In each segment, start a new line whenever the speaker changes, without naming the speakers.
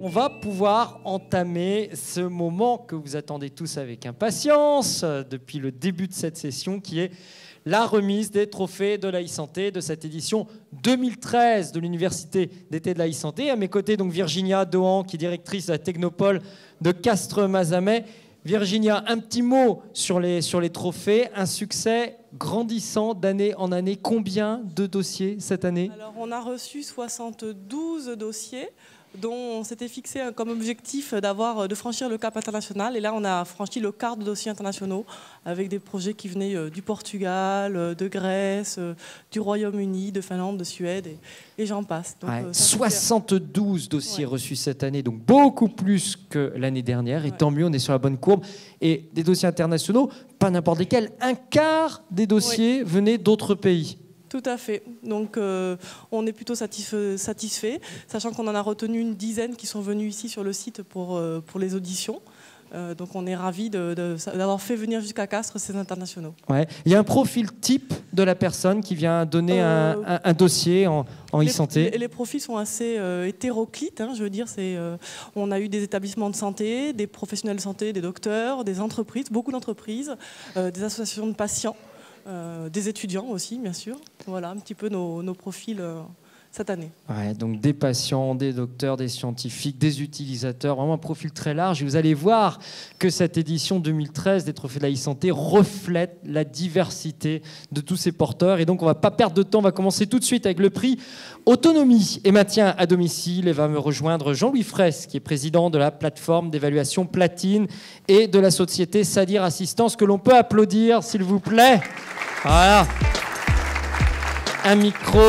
on va pouvoir entamer ce moment que vous attendez tous avec impatience depuis le début de cette session, qui est la remise des trophées de l'e-santé de cette édition 2013 de l'Université d'été de l'e-santé. À mes côtés, donc Virginia Dohan, qui est directrice de la Technopole de Castres-Mazamet. Virginia, un petit mot sur les trophées. Un succès grandissant d'année en année. Combien de dossiers cette année?
Alors, on a reçu 72 dossiers, dont on s'était fixé comme objectif de franchir le cap international. Et là, on a franchi le quart de dossiers internationaux avec des projets qui venaient du Portugal, de Grèce, du Royaume-Uni, de Finlande, de Suède et j'en passe. Donc,
72 dossiers reçus cette année, donc beaucoup plus que l'année dernière. Et tant mieux, on est sur la bonne courbe. Et des dossiers internationaux, pas n'importe lesquels. Un quart des dossiers venaient d'autres pays.
Tout à fait. Donc, on est plutôt satisfait, sachant qu'on en a retenu une dizaine qui sont venus ici sur le site pour les auditions. Donc, on est ravis d'avoir fait venir jusqu'à Castres ces internationaux.
Ouais. Il y a un profil type de la personne qui vient donner un dossier en e-santé.
Les profils sont assez hétéroclites. Je veux dire, on a eu des établissements de santé, des professionnels de santé, des docteurs, des entreprises, beaucoup d'entreprises, des associations de patients. Des étudiants aussi, bien sûr. Voilà un petit peu nos profils cette année.
Ouais, donc des patients, des docteurs, des scientifiques, des utilisateurs, vraiment un profil très large. Et vous allez voir que cette édition 2013 des Trophées de l'e-santé reflète la diversité de tous ces porteurs. Et donc, on ne va pas perdre de temps. On va commencer tout de suite avec le prix Autonomie et maintien à domicile. Et va me rejoindre Jean-Louis Fraisse, qui est président de la plateforme d'évaluation Platine et de la société Sadir Assistance, que l'on peut applaudir, s'il vous plaît. Voilà. Un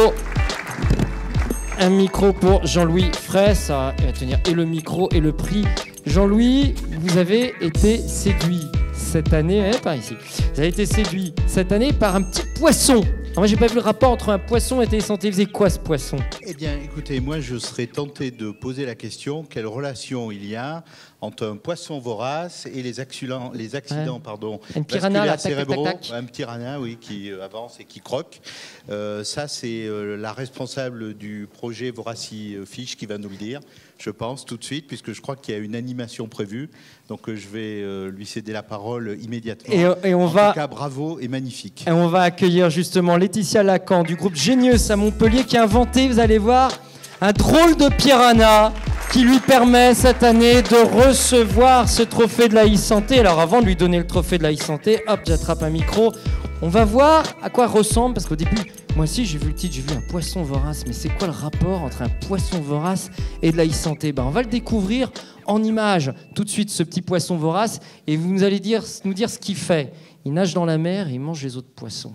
micro pour Jean-Louis Fraisse. Il va tenir et le micro et le prix. Jean-Louis, vous avez été séduit cette année, par ici. Vous avez été séduit cette année par un petit poisson. Alors moi, j'ai pas vu le rapport entre un poisson et e-santé. Il faisait quoi, ce poisson?
Eh bien, écoutez, moi, je serais tenté de poser la question, quelle relation il y a entre un poisson vorace et les accidents
une piranha,
cérébraux, un petit piranha, oui, qui avance et qui croque. Ça, c'est la responsable du projet Voracifiche qui va nous le dire, je pense, tout de suite, puisque je crois qu'il y a une animation prévue. Donc, je vais lui céder la parole immédiatement.
Et
en tout cas, bravo et magnifique.
Et on va accueillir justement Laetitia Lacan du groupe Genius à Montpellier, qui a inventé, vous allez voir, un drôle de piranha qui lui permet cette année de recevoir ce trophée de la e-santé. Alors avant de lui donner le trophée de la e-santé, hop, j'attrape un micro. On va voir à quoi ressemble, parce qu'au début, moi aussi j'ai vu le titre, j'ai vu un poisson vorace. Mais c'est quoi le rapport entre un poisson vorace et de la e-santé? On va le découvrir en images tout de suite, ce petit poisson vorace. Et vous allez nous dire ce qu'il fait. Il nage dans la mer et il mange les autres poissons.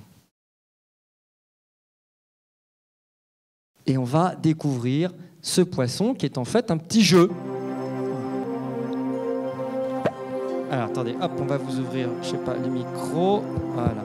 Et on va découvrir ce poisson qui est en fait un petit jeu. Alors attendez, hop, on va vous ouvrir, je sais pas, les micros. Voilà.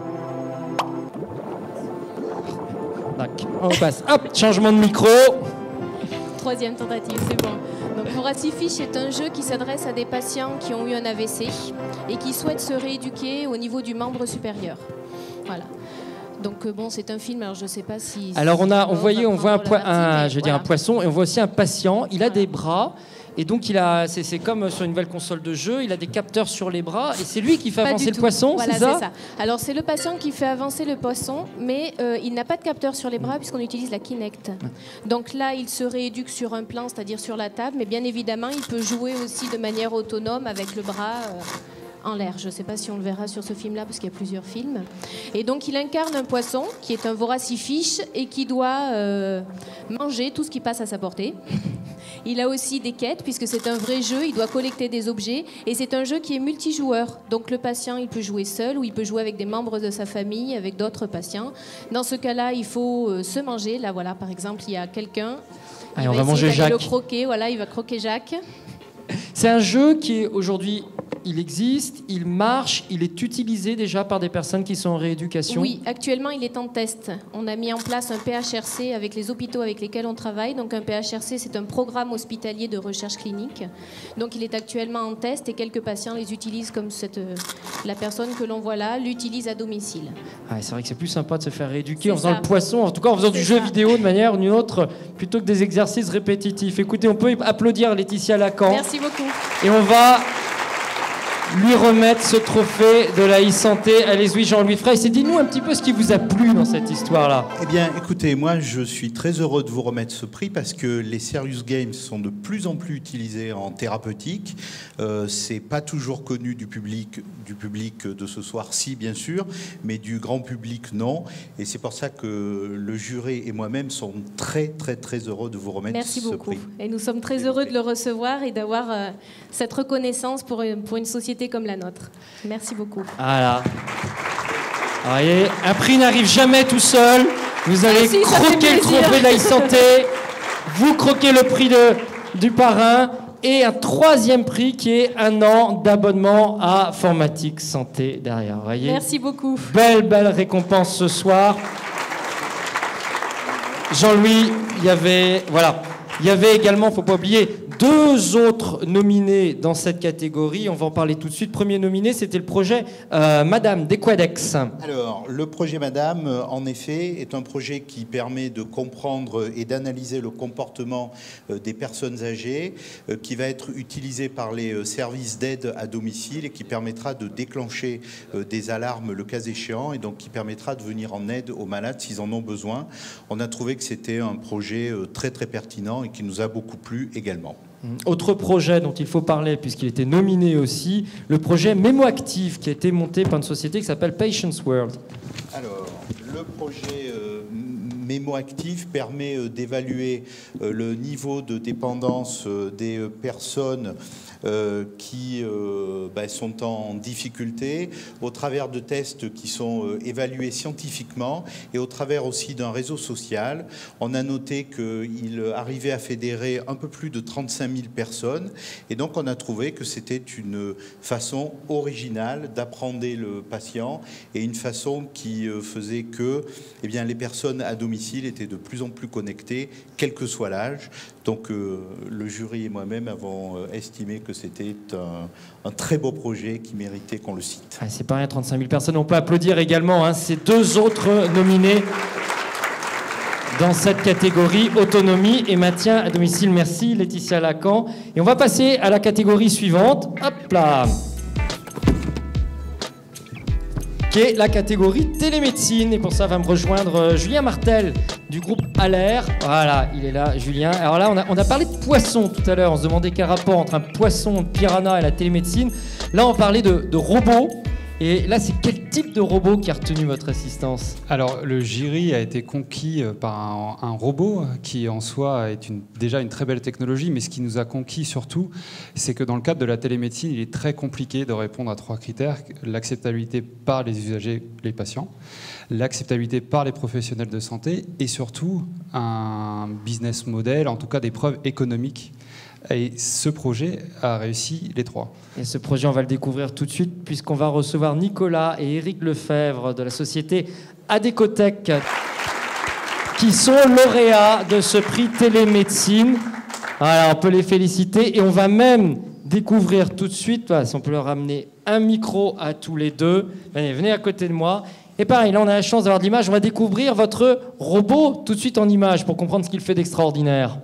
Donc, on passe. Hop, changement de micro.
Troisième tentative, c'est bon. Donc, Voracifiche est un jeu qui s'adresse à des patients qui ont eu un AVC et qui souhaitent se rééduquer au niveau du membre supérieur. Voilà. Donc bon, c'est un film, alors je ne sais pas si...
Alors on voit un poisson et on voit aussi un patient. Il a des bras et donc c'est comme sur une nouvelle console de jeu, il a des capteurs sur les bras et c'est lui qui fait avancer le poisson,
voilà,
c'est ça?
Alors c'est le patient qui fait avancer le poisson, mais il n'a pas de capteur sur les bras puisqu'on utilise la Kinect. Donc là, il se rééduque sur un plan, c'est-à-dire sur la table, mais bien évidemment, il peut jouer aussi de manière autonome avec le bras... en l'air. Je ne sais pas si on le verra sur ce film-là, parce qu'il y a plusieurs films. Et donc, il incarne un poisson qui est un voracifiche et qui doit manger tout ce qui passe à sa portée. Il a aussi des quêtes, puisque c'est un vrai jeu. Il doit collecter des objets. Et c'est un jeu qui est multijoueur. Donc, le patient, il peut jouer seul ou il peut jouer avec des membres de sa famille, avec d'autres patients. Dans ce cas-là, il faut se manger. Là, voilà, par exemple, il y a quelqu'un.
On va manger Jacques.
Le croquer. Voilà, il va croquer Jacques.
C'est un jeu qui est aujourd'hui il existe, il marche, il est utilisé déjà par des personnes qui sont en rééducation?
Oui, actuellement, il est en test. On a mis en place un PHRC avec les hôpitaux avec lesquels on travaille. Donc, un PHRC, c'est un programme hospitalier de recherche clinique. Donc, il est actuellement en test et quelques patients les utilisent comme la personne que l'on voit là l'utilise à domicile.
Ah, c'est vrai que c'est plus sympa de se faire rééduquer
C'est
en faisant
ça.
le poisson, en tout cas en faisant du jeu vidéo de manière ou d'une autre, plutôt que des exercices répétitifs. Écoutez, on peut applaudir Laetitia Lacan.
Merci beaucoup.
Et on va lui remettre ce trophée de la e-santé. Allez-y, Jean-Louis Frey. Dis-nous un petit peu ce qui vous a plu dans cette histoire-là.
Eh bien, écoutez, moi, je suis très heureux de vous remettre ce prix parce que les serious games sont de plus en plus utilisés en thérapeutique. C'est pas toujours connu du public de ce soir-ci, bien sûr, mais du grand public, non. Et c'est pour ça que le jury et moi-même sommes très, très, très heureux de vous remettre
Merci
ce
beaucoup.
prix.
Et nous sommes très heureux de le recevoir et d'avoir cette reconnaissance pour une société comme la nôtre. Merci beaucoup.
Voilà. Vous voyez, un prix n'arrive jamais tout seul. Vous allez
Merci, ça fait
croquer le
plaisir.
trophée de la e-santé, vous croquez le prix du parrain et un troisième prix qui est 1 an d'abonnement à Formatique Santé derrière. Vous voyez.
Merci beaucoup.
Belle récompense ce soir. Jean-Louis, il y avait également, faut pas oublier, 2 autres nominés dans cette catégorie. On va en parler tout de suite. Premier nominé, c'était le projet Madame d'Equadex.
Alors, le projet Madame, en effet, est un projet qui permet de comprendre et d'analyser le comportement des personnes âgées, qui va être utilisé par les services d'aide à domicile et qui permettra de déclencher des alarmes le cas échéant et donc qui permettra de venir en aide aux malades s'ils en ont besoin. On a trouvé que c'était un projet très très pertinent et qui nous a beaucoup plu également.
Autre projet dont il faut parler, puisqu'il était nominé aussi, le projet MémoActive, qui a été monté par une société qui s'appelle Patients World.
Alors, le projet MémoActive permet d'évaluer le niveau de dépendance des personnes qui sont en difficulté au travers de tests qui sont évalués scientifiquement et au travers aussi d'un réseau social. On a noté qu'il arrivait à fédérer un peu plus de 35 000 personnes et donc on a trouvé que c'était une façon originale d'apprendre le patient et une façon qui faisait que les personnes à domicile étaient de plus en plus connectées, quel que soit l'âge. Donc le jury et moi-même avons estimé que c'était un très beau projet qui méritait qu'on le cite.
Ah, c'est pas rien, 35 000 personnes. On peut applaudir également ces 2 autres nominés dans cette catégorie autonomie et maintien à domicile. Merci Laetitia Lacan. Et on va passer à la catégorie suivante. Hop là, qui est la catégorie télémédecine. Et pour ça va me rejoindre Julien Martel du groupe Aller. Voilà, il est là, Julien. Alors là, on a parlé de poissons tout à l'heure. On se demandait quel rapport entre un poisson de piranha et la télémédecine. Là, on parlait de robots. Et là, c'est quel type de robot qui a retenu votre assistance?
Alors, le jury a été conquis par un robot qui, en soi, est déjà une très belle technologie, mais ce qui nous a conquis surtout, c'est que dans le cadre de la télémédecine, il est très compliqué de répondre à 3 critères. L'acceptabilité par les usagers, les patients, l'acceptabilité par les professionnels de santé et surtout un business model, en tout cas des preuves économiques. Et ce projet a réussi les 3.
Et ce projet, on va le découvrir tout de suite puisqu'on va recevoir Nicolas et Éric Lefebvre de la société Adécotech qui sont lauréats de ce prix télémédecine. Voilà, on peut les féliciter et on va même découvrir tout de suite, si on peut leur ramener un micro à tous les 2. Venez à côté de moi. Et pareil, là on a la chance d'avoir de l'image. On va découvrir votre robot tout de suite en image pour comprendre ce qu'il fait d'extraordinaire.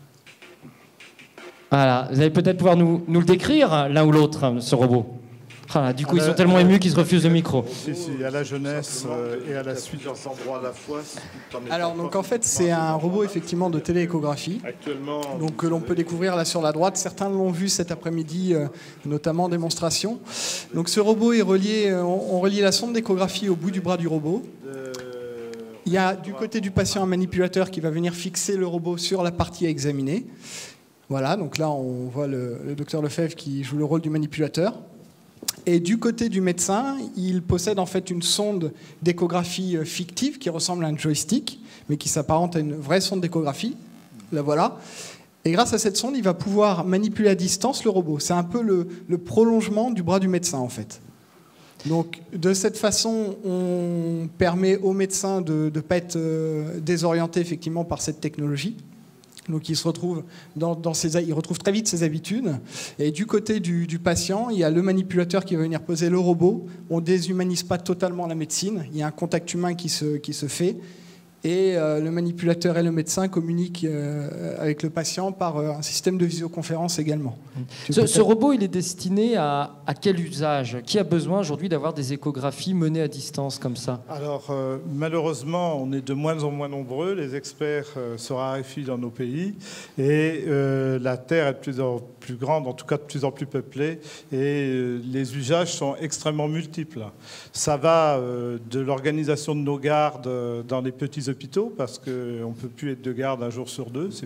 Voilà, vous allez peut-être pouvoir nous le décrire, l'un ou l'autre, ce robot. Voilà, du coup, ils sont tellement émus qu'ils se refusent le micro.
Si, à la jeunesse et à la suite.
Endroits à la fois.
Alors, donc en fait, c'est un robot effectivement de télééchographie.
Actuellement,
Donc que l'on peut découvrir là sur la droite. Certains l'ont vu cet après-midi, notamment en démonstration. Donc ce robot est relié, on relie la sonde d'échographie au bout du bras du robot. Il y a du côté du patient un manipulateur qui va venir fixer le robot sur la partie à examiner. Voilà, donc là on voit le docteur Lefebvre qui joue le rôle du manipulateur. Et du côté du médecin, il possède en fait une sonde d'échographie fictive qui ressemble à un joystick, mais qui s'apparente à une vraie sonde d'échographie. La voilà. Et grâce à cette sonde, il va pouvoir manipuler à distance le robot. C'est un peu le prolongement du bras du médecin, en fait. Donc, de cette façon, on permet aux médecins de ne pas être désorientés, effectivement, par cette technologie. Donc, il se retrouve il retrouve très vite ses habitudes. Et du côté du patient, il y a le manipulateur qui va venir poser le robot. On ne déshumanise pas totalement la médecine. Il y a un contact humain qui se fait. Et le manipulateur et le médecin communiquent avec le patient par un système de visioconférence également.
Ce robot, il est destiné à quel usage? Qui a besoin aujourd'hui d'avoir des échographies menées à distance comme ça?
Alors, malheureusement, on est de moins en moins nombreux. Les experts se raréfient dans nos pays. Et la Terre est de plus en plus grande, en tout cas de plus en plus peuplée. Et les usages sont extrêmement multiples. Ça va de l'organisation de nos gardes dans les petits hôpitaux, parce qu'on ne peut plus être de garde un jour sur deux, c'est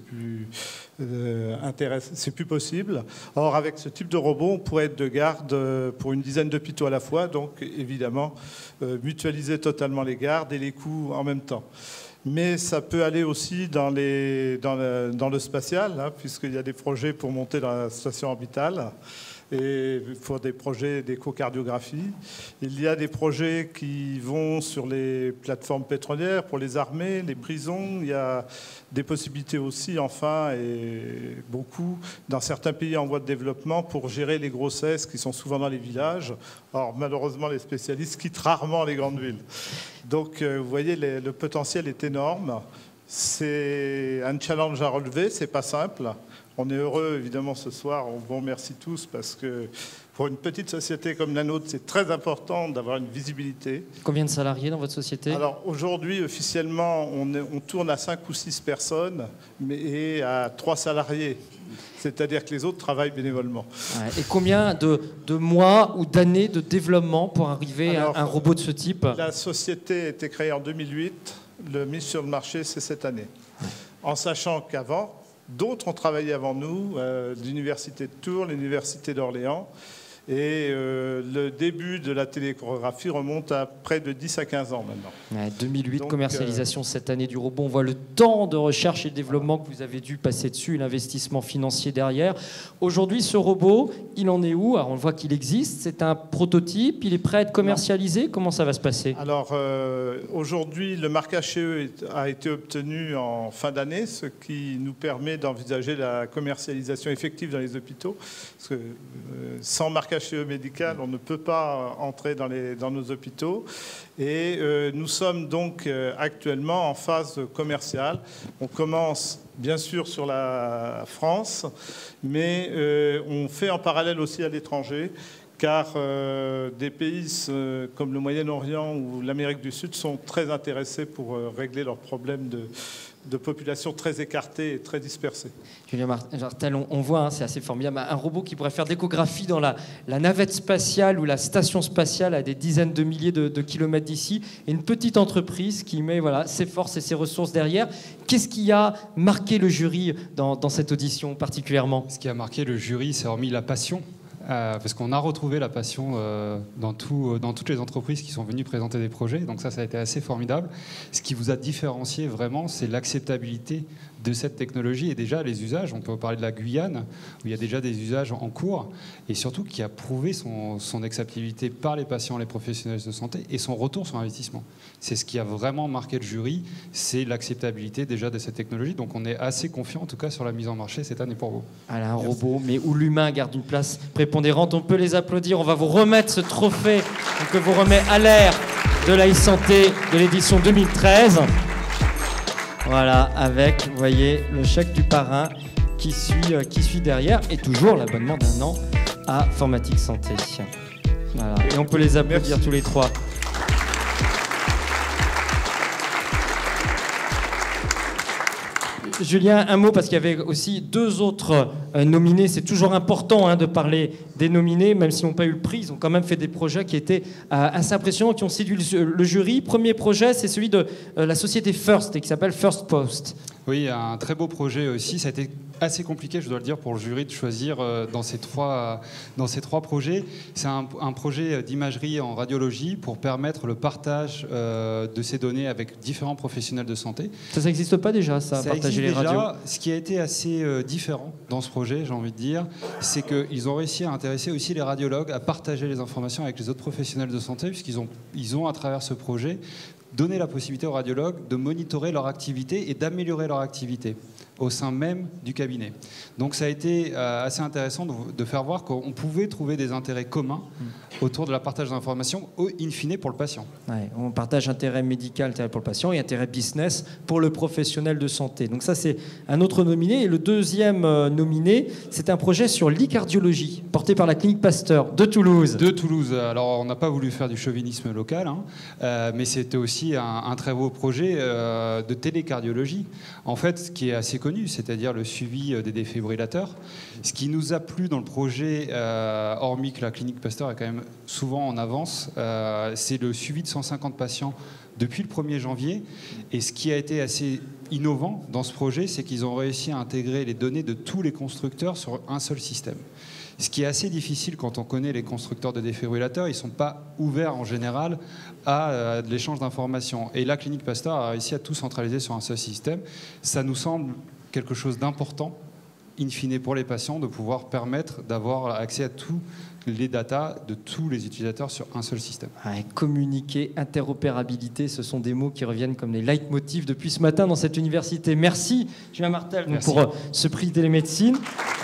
plus possible. Or, avec ce type de robot, on pourrait être de garde pour une dizaine d'hôpitaux à la fois, donc évidemment mutualiser totalement les gardes et les coûts en même temps. Mais ça peut aller aussi dans le spatial, hein, puisqu'il y a des projets pour monter dans la station orbitale. Et pour des projets d'échocardiographie. Il y a des projets qui vont sur les plateformes pétrolières pour les armées, les prisons. Il y a des possibilités aussi, enfin, et beaucoup, dans certains pays en voie de développement, pour gérer les grossesses qui sont souvent dans les villages. Or, malheureusement, les spécialistes quittent rarement les grandes villes. Donc, vous voyez, le potentiel est énorme. C'est un challenge à relever, c'est pas simple. On est heureux, évidemment, ce soir. On vous remercie tous parce que pour une petite société comme la nôtre, c'est très important d'avoir une visibilité.
Combien de salariés dans votre société? Alors
aujourd'hui, officiellement, on tourne à 5 ou 6 personnes et à 3 salariés. C'est-à-dire que les autres travaillent bénévolement.
Ouais. Et combien de mois ou d'années de développement pour arriver à un robot de ce type?
La société a été créée en 2008. Le mise sur le marché, c'est cette année. En sachant qu'avant, d'autres ont travaillé avant nous, l'Université de Tours, l'Université d'Orléans. Et le début de la téléchorégraphie remonte à près de 10 à 15 ans maintenant.
Ouais, 2008, donc, commercialisation cette année du robot. On voit le temps de recherche et de développement que vous avez dû passer dessus, l'investissement financier derrière. Aujourd'hui, ce robot, il en est où? Alors, on voit qu'il existe, c'est un prototype, il est prêt à être commercialisé. Comment ça va se passer?
Alors, aujourd'hui, le marquage CE a été obtenu en fin d'année, ce qui nous permet d'envisager la commercialisation effective dans les hôpitaux. Parce que sans marquage CE médical, on ne peut pas entrer dans nos hôpitaux. Et nous sommes donc actuellement en phase commerciale. On commence bien sûr sur la France, mais on fait en parallèle aussi à l'étranger, car des pays comme le Moyen-Orient ou l'Amérique du Sud sont très intéressés pour régler leurs problèmes de population très écartée et très dispersée.
Julien Martel, on voit, hein, c'est assez formidable, un robot qui pourrait faire d'échographie dans la navette spatiale ou la station spatiale à des dizaines de milliers de kilomètres d'ici, et une petite entreprise qui met ses forces et ses ressources derrière. Qu'est-ce qui a marqué le jury dans cette audition particulièrement?
Ce qui a marqué le jury, c'est hormis la passion. Parce qu'on a retrouvé la passion dans toutes les entreprises qui sont venues présenter des projets. Donc ça a été assez formidable. Ce qui vous a différencié vraiment, c'est l'acceptabilité de cette technologie et déjà les usages. On peut parler de la Guyane, où il y a déjà des usages en cours, et surtout qui a prouvé son acceptabilité par les patients, les professionnels de santé, et son retour sur investissement. C'est ce qui a vraiment marqué le jury, c'est l'acceptabilité déjà de cette technologie. Donc on est assez confiant, en tout cas, sur la mise en marché cette année pour vous.
Alors, un robot, mais où l'humain garde une place prépondérante. On peut les applaudir. On va vous remettre ce trophée que vous remet à l'ère de la e-santé de l'édition 2013. Voilà, avec, vous voyez, le chèque du parrain qui suit derrière, et toujours l'abonnement d'1 an à Formatique Santé. Voilà. Et on peut les applaudir tous les trois. Julien, un mot, parce qu'il y avait aussi 2 autres nominés. C'est toujours important de parler des nominés, même s'ils n'ont pas eu le prix. Ils ont quand même fait des projets qui étaient assez impressionnants, qui ont séduit le jury. Premier projet, c'est celui de la société First, et qui s'appelle First Post.
Oui, un très beau projet aussi. Ça a été assez compliqué, je dois le dire, pour le jury de choisir dans ces trois projets. C'est un projet d'imagerie en radiologie pour permettre le partage de ces données avec différents professionnels de santé.
Ça n'existe pas déjà, ça partager les radios?
Ce qui a été assez différent dans ce projet, j'ai envie de dire, c'est qu'ils ont réussi à intéresser aussi les radiologues à partager les informations avec les autres professionnels de santé, puisqu'ils ont, à travers ce projet, donné la possibilité aux radiologues de monitorer leur activité et d'améliorer leur activité au sein même du cabinet. Donc ça a été assez intéressant de faire voir qu'on pouvait trouver des intérêts communs autour de la partage d'informations, in fine pour le patient.
Ouais, on partage intérêt médical, intérêt pour le patient, et intérêt business pour le professionnel de santé. Donc ça, c'est un autre nominé. Et le deuxième nominé, c'est un projet sur l'e-cardiologie, porté par la clinique Pasteur de Toulouse.
De Toulouse. Alors, on n'a pas voulu faire du chauvinisme local, mais c'était aussi un très beau projet de télécardiologie. En fait, ce qui est assez connu, c'est-à-dire le suivi des défibrillateurs. Ce qui nous a plu dans le projet, hormis que la clinique Pasteur est quand même souvent en avance, c'est le suivi de 150 patients depuis le 1er janvier. Et ce qui a été assez innovant dans ce projet, c'est qu'ils ont réussi à intégrer les données de tous les constructeurs sur un seul système. Ce qui est assez difficile quand on connaît les constructeurs de défibrillateurs, ils ne sont pas ouverts en général à de l'échange d'informations. Et la clinique Pasteur a réussi à tout centraliser sur un seul système. Ça nous semble quelque chose d'important, in fine pour les patients, de pouvoir permettre d'avoir accès à tous les datas de tous les utilisateurs sur un seul système.
Ouais, communiquer, interopérabilité, ce sont des mots qui reviennent comme les leitmotifs depuis ce matin dans cette université. Merci Julien Martel pour ce prix télémédecine.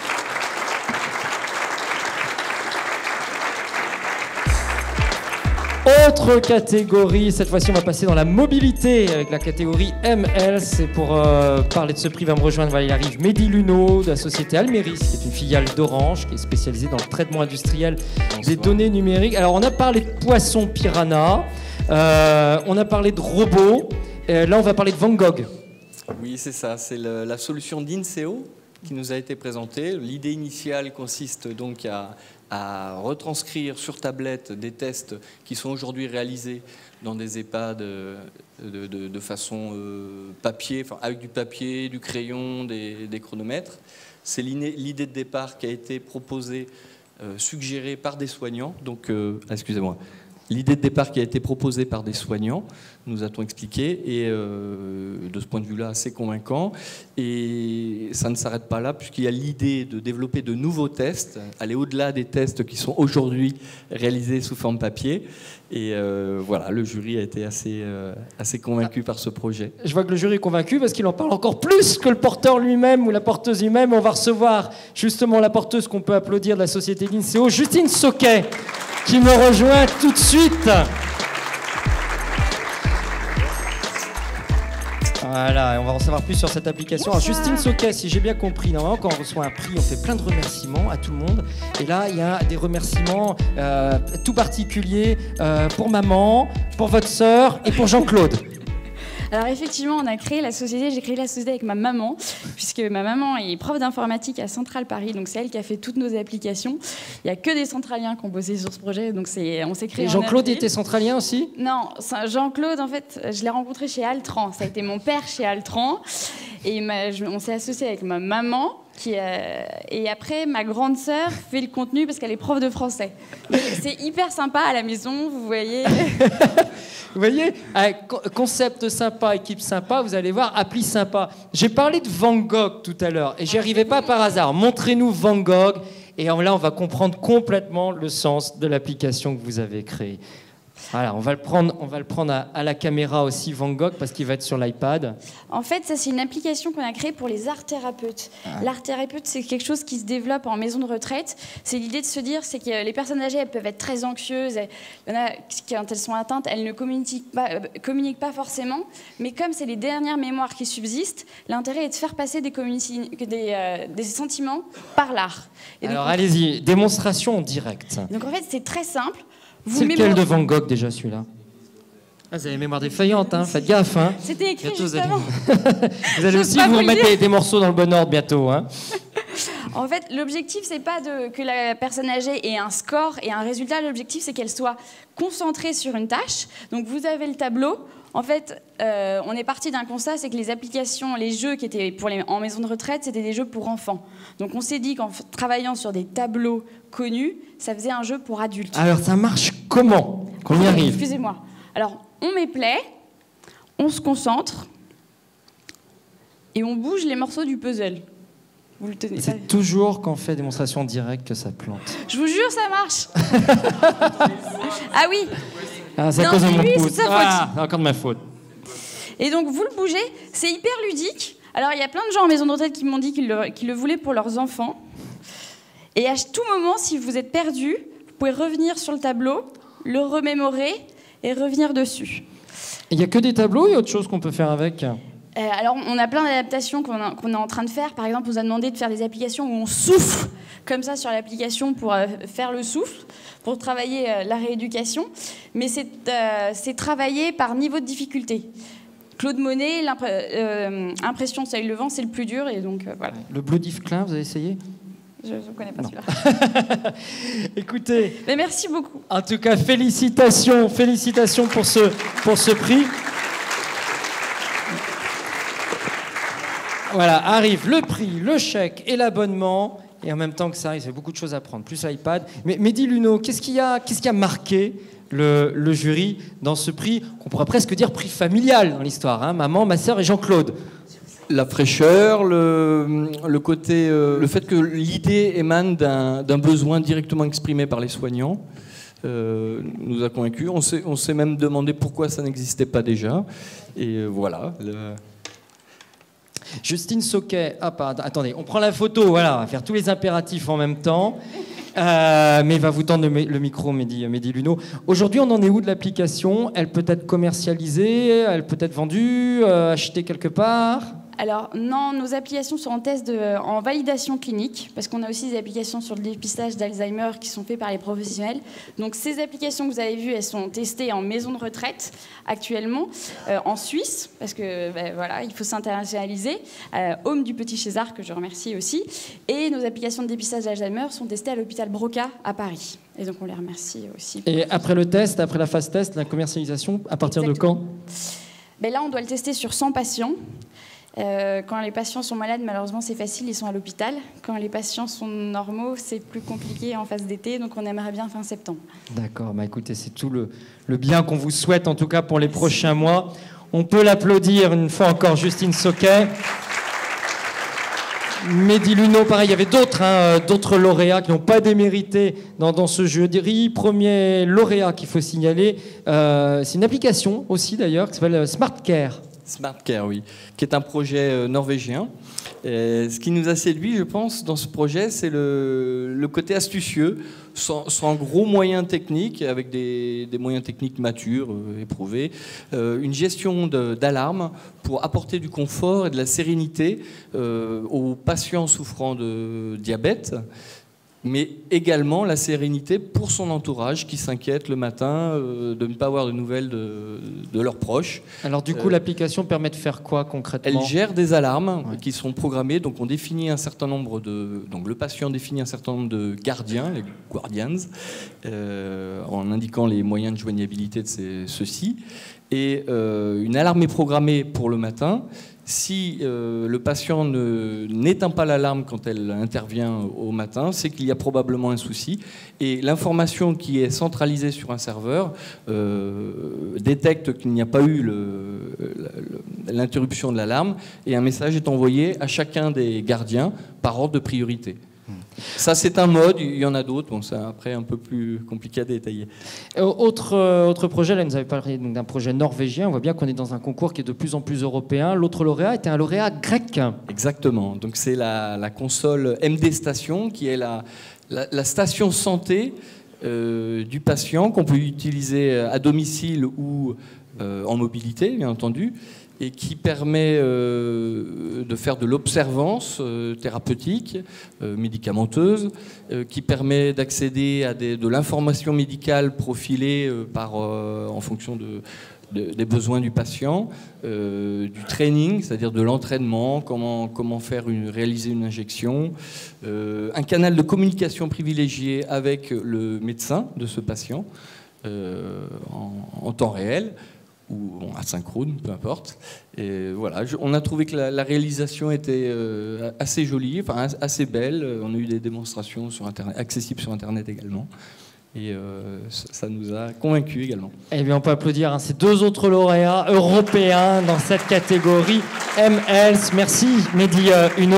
Autre catégorie, cette fois-ci on va passer dans la mobilité avec la catégorie ML. C'est pour parler de ce prix va me rejoindre, il arrive Mehdi Luneau de la société Almeris, qui est une filiale d'Orange, qui est spécialisée dans le traitement industriel des données numériques. Alors on a parlé de poissons piranha, on a parlé de robots, là on va parler de Van Gogh.
Oui, c'est ça, c'est la solution d'Inseo qui nous a été présentée. L'idée initiale consiste donc à retranscrire sur tablette des tests qui sont aujourd'hui réalisés dans des EHPAD de façon papier, enfin, avec du papier, du crayon, des chronomètres. C'est l'idée de départ qui a été proposée, suggérée par des soignants. Donc, excusez-moi. L'idée de départ qui a été proposée par des soignants, nous a-t-on expliqué, et de ce point de vue-là, assez convaincant. Et ça ne s'arrête pas là, puisqu'il y a l'idée de développer de nouveaux tests, aller au-delà des tests qui sont aujourd'hui réalisés sous forme papier. Et voilà, le jury a été assez convaincu par ce projet.
Je vois que le jury est convaincu parce qu'il en parle encore plus que le porteur lui-même ou la porteuse lui-même. On va recevoir justement la porteuse qu'on peut applaudir de la société d'Inseo, Justine Sauquet, qui me rejoint tout de suite. Voilà, on va en savoir plus sur cette application. Alors, Justine Sauquet, si j'ai bien compris, normalement quand on reçoit un prix, on fait plein de remerciements à tout le monde. Et là, il y a des remerciements tout particuliers pour maman, pour votre sœur et pour Jean-Claude.
Alors effectivement, j'ai créé la société avec ma maman, puisque ma maman est prof d'informatique à Centrale Paris, donc c'est elle qui a fait toutes nos applications. Il n'y a que des centraliens qui ont bossé sur ce projet, donc on s'est créé.
Et Jean-Claude était centralien aussi ?
Non, Jean-Claude, en fait, je l'ai rencontré chez Altran. Ça a été mon père chez Altran, et on s'est associé avec ma maman. Et après, ma grande sœur fait le contenu parce qu'elle est prof de français. C'est hyper sympa à la maison, vous voyez.
Vous voyez, concept sympa, équipe sympa, vous allez voir, appli sympa. J'ai parlé de Van Gogh tout à l'heure et j'y arrivais pas par hasard. Montrez-nous Van Gogh et là, on va comprendre complètement le sens de l'application que vous avez créée. Voilà, on va le prendre à la caméra aussi, Van Gogh, parce qu'il va être sur l'iPad.
En fait, ça, c'est une application qu'on a créée pour les art-thérapeutes. L'art-thérapeute, c'est quelque chose qui se développe en maison de retraite. C'est l'idée de se dire, c'est que les personnes âgées, elles peuvent être très anxieuses. Il y en a, quand elles sont atteintes, elles ne communiquent pas forcément. Mais comme c'est les dernières mémoires qui subsistent, l'intérêt est de faire passer des sentiments par l'art.
Alors, allez-y, démonstration en direct.
Donc, en fait, c'est très simple.
C'est lequel de Van Gogh déjà celui-là ? Vous avez mémoire défaillante, hein, faites gaffe. Hein.
C'était écrit juste avant.
Vous allez aussi vous mettre des morceaux dans le bon ordre bientôt. Hein.
En fait, l'objectif, c'est pas que la personne âgée ait un score et un résultat. L'objectif, c'est qu'elle soit concentrée sur une tâche. Donc, vous avez le tableau. En fait, on est parti d'un constat, c'est que les applications, les jeux qui étaient en maison de retraite, c'était des jeux pour enfants. Donc on s'est dit qu'en travaillant sur des tableaux connus, ça faisait un jeu pour adultes.
Alors ça marche comment qu'on y arrive?
Excusez-moi. Alors on met play, on se concentre et on bouge les morceaux du puzzle. Vous le tenez.
C'est toujours quand on fait démonstration en direct que ça plante.
Je vous jure, ça marche. Ah oui.
Ah, c'est à
Non,
cause de
c'est
mon
lui,
pouce.
c'est sa faute.
Ah, c'est encore de ma faute.
Et donc vous le bougez, c'est hyper ludique. Alors il y a plein de gens en maison de retraite qui m'ont dit qu'ils le voulaient pour leurs enfants. Et à tout moment, si vous êtes perdu, vous pouvez revenir sur le tableau, le remémorer et revenir dessus.
Il n'y a que des tableaux, il y a autre chose qu'on peut faire avec?
Alors, on a plein d'adaptations qu'on est en train de faire. Par exemple, on nous a demandé de faire des applications où on souffle comme ça sur l'application pour faire le souffle, pour travailler la rééducation. Mais c'est travaillé par niveau de difficulté. Claude Monet, impression de seuil levant, c'est le plus dur. Et donc, voilà.
Le Blue Diff Klein, vous avez essayé?
Je ne connais pas celui-là.
Écoutez.
Mais merci beaucoup.
En tout cas, félicitations pour ce prix. Voilà, arrive le prix, le chèque et l'abonnement. Et en même temps que ça, il y a beaucoup de choses à prendre, plus l'iPad. Mais Mehdi Luno, qu'est-ce qui a marqué le jury dans ce prix, qu'on pourrait presque dire prix familial dans l'histoire, hein, maman, ma sœur et Jean-Claude?
La fraîcheur, le côté, le fait que l'idée émane d'un besoin directement exprimé par les soignants nous a convaincus. On s'est même demandé pourquoi ça n'existait pas déjà. Et voilà.
Justine Soquet, attendez, on prend la photo, voilà, on va faire tous les impératifs en même temps. Mais il va vous tendre le micro, Mehdi Luno. Aujourd'hui, on en est où de l'application? Elle peut être commercialisée, elle peut être vendue, achetée quelque part?
Alors non, nos applications sont en test en validation clinique, parce qu'on a aussi des applications sur le dépistage d'Alzheimer qui sont faites par les professionnels. Donc ces applications que vous avez vues, elles sont testées en maison de retraite actuellement, en Suisse, parce que voilà, il faut s'internationaliser, Home du Petit César, que je remercie aussi. Et nos applications de dépistage d'Alzheimer sont testées à l'hôpital Broca à Paris. Et donc on les remercie aussi.
Et après le test, après la phase test, la commercialisation, à partir
Exactement.
de quand?
Là, on doit le tester sur 100 patients. Quand les patients sont malades, malheureusement, c'est facile, ils sont à l'hôpital. Quand les patients sont normaux, c'est plus compliqué en phase d'été, donc on aimerait bien fin septembre.
D'accord, écoutez, c'est tout le bien qu'on vous souhaite, en tout cas pour les prochains mois. On peut l'applaudir une fois encore, Justine Soquet. Mehdi Luno, pareil, il y avait d'autres lauréats qui n'ont pas démérité dans ce jury. Premier lauréat qu'il faut signaler, c'est une application aussi d'ailleurs, qui s'appelle Smart Care.
Smart Care, oui, qui est un projet norvégien. Et ce qui nous a séduit, je pense, dans ce projet, c'est le côté astucieux, sans gros moyens techniques, avec des moyens techniques matures, éprouvés, une gestion d'alarme pour apporter du confort et de la sérénité aux patients souffrant de diabète, mais également la sérénité pour son entourage qui s'inquiète le matin de ne pas avoir de nouvelles de leurs proches.
Alors du coup, l'application permet de faire quoi concrètement?
Elle gère des alarmes qui sont programmées, donc on définit un certain nombre donc le patient définit un certain nombre de gardiens, les guardians, en indiquant les moyens de joignabilité de ceux-ci, et une alarme est programmée pour le matin. Si le patient n'éteint pas l'alarme quand elle intervient au matin, c'est qu'il y a probablement un souci. Et l'information qui est centralisée sur un serveur détecte qu'il n'y a pas eu l'interruption de l'alarme et un message est envoyé à chacun des gardiens par ordre de priorité. Ça, c'est un mode, il y en a d'autres, bon, c'est après un peu plus compliqué à détailler.
Autre projet, là, vous avez parlé d'un projet norvégien, on voit bien qu'on est dans un concours qui est de plus en plus européen. L'autre lauréat était un lauréat grec.
Exactement, donc c'est la console MD Station, qui est la station santé du patient, qu'on peut utiliser à domicile ou en mobilité, bien entendu, et qui permet de faire de l'observance thérapeutique, médicamenteuse, qui permet d'accéder à de l'information médicale profilée en fonction des besoins du patient, du training, c'est-à-dire de l'entraînement, comment réaliser une injection, un canal de communication privilégié avec le médecin de ce patient en temps réel, ou asynchrone, peu importe. Et voilà, on a trouvé que la réalisation était assez jolie, enfin assez belle. On a eu des démonstrations sur Internet, accessibles sur Internet également. Et ça nous a convaincus également.
Eh bien, on peut applaudir ces 2 autres lauréats européens dans cette catégorie M-Health. Merci, Mehdi Huno.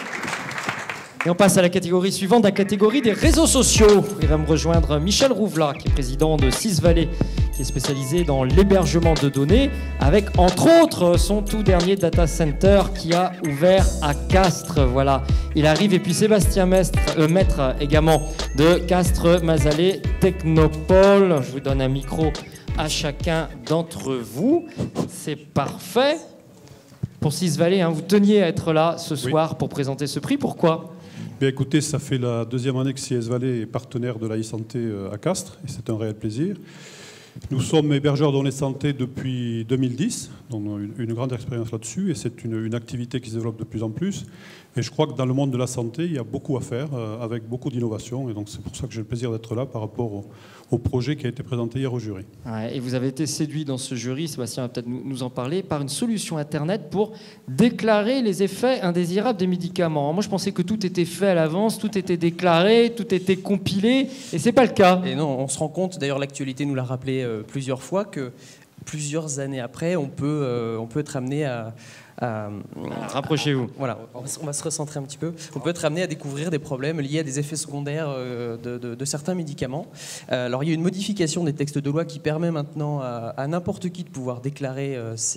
Et on passe à la catégorie suivante, la catégorie des réseaux sociaux. Il va me rejoindre Michel Rouvla, qui est président de 6 Vallées, qui est spécialisé dans l'hébergement de données, avec entre autres son tout dernier data center qui a ouvert à Castres. Voilà, il arrive. Et puis Sébastien Maître également de Castres Mazalais Technopole. Je vous donne un micro à chacun d'entre vous. C'est parfait. Pour 6 Vallées, vous teniez à être là ce soir pour présenter ce prix. Pourquoi ?
Bien, écoutez, ça fait la 2e année que CS Vallée est partenaire de la e-santé à Castres, et c'est un réel plaisir. Nous sommes hébergeurs de données santé depuis 2010, donc une grande expérience là-dessus, et c'est une activité qui se développe de plus en plus. Et je crois que dans le monde de la santé, il y a beaucoup à faire, avec beaucoup d'innovation, et donc c'est pour ça que j'ai le plaisir d'être là par rapport au projet qui a été présenté hier au jury.
Ouais, et vous avez été séduit dans ce jury, Sébastien va peut-être nous en parler, par une solution Internet pour déclarer les effets indésirables des médicaments. Moi, je pensais que tout était fait à l'avance, tout était déclaré, tout était compilé, et c'est pas le cas.
Et non, on se rend compte, d'ailleurs l'actualité nous l'a rappelé plusieurs fois, que plusieurs années après, on peut être amené à
rapprochez-vous.
Voilà, on va se recentrer un petit peu. On peut être amené à découvrir des problèmes liés à des effets secondaires de certains médicaments. Alors, il y a une modification des textes de loi qui permet maintenant à n'importe qui de pouvoir déclarer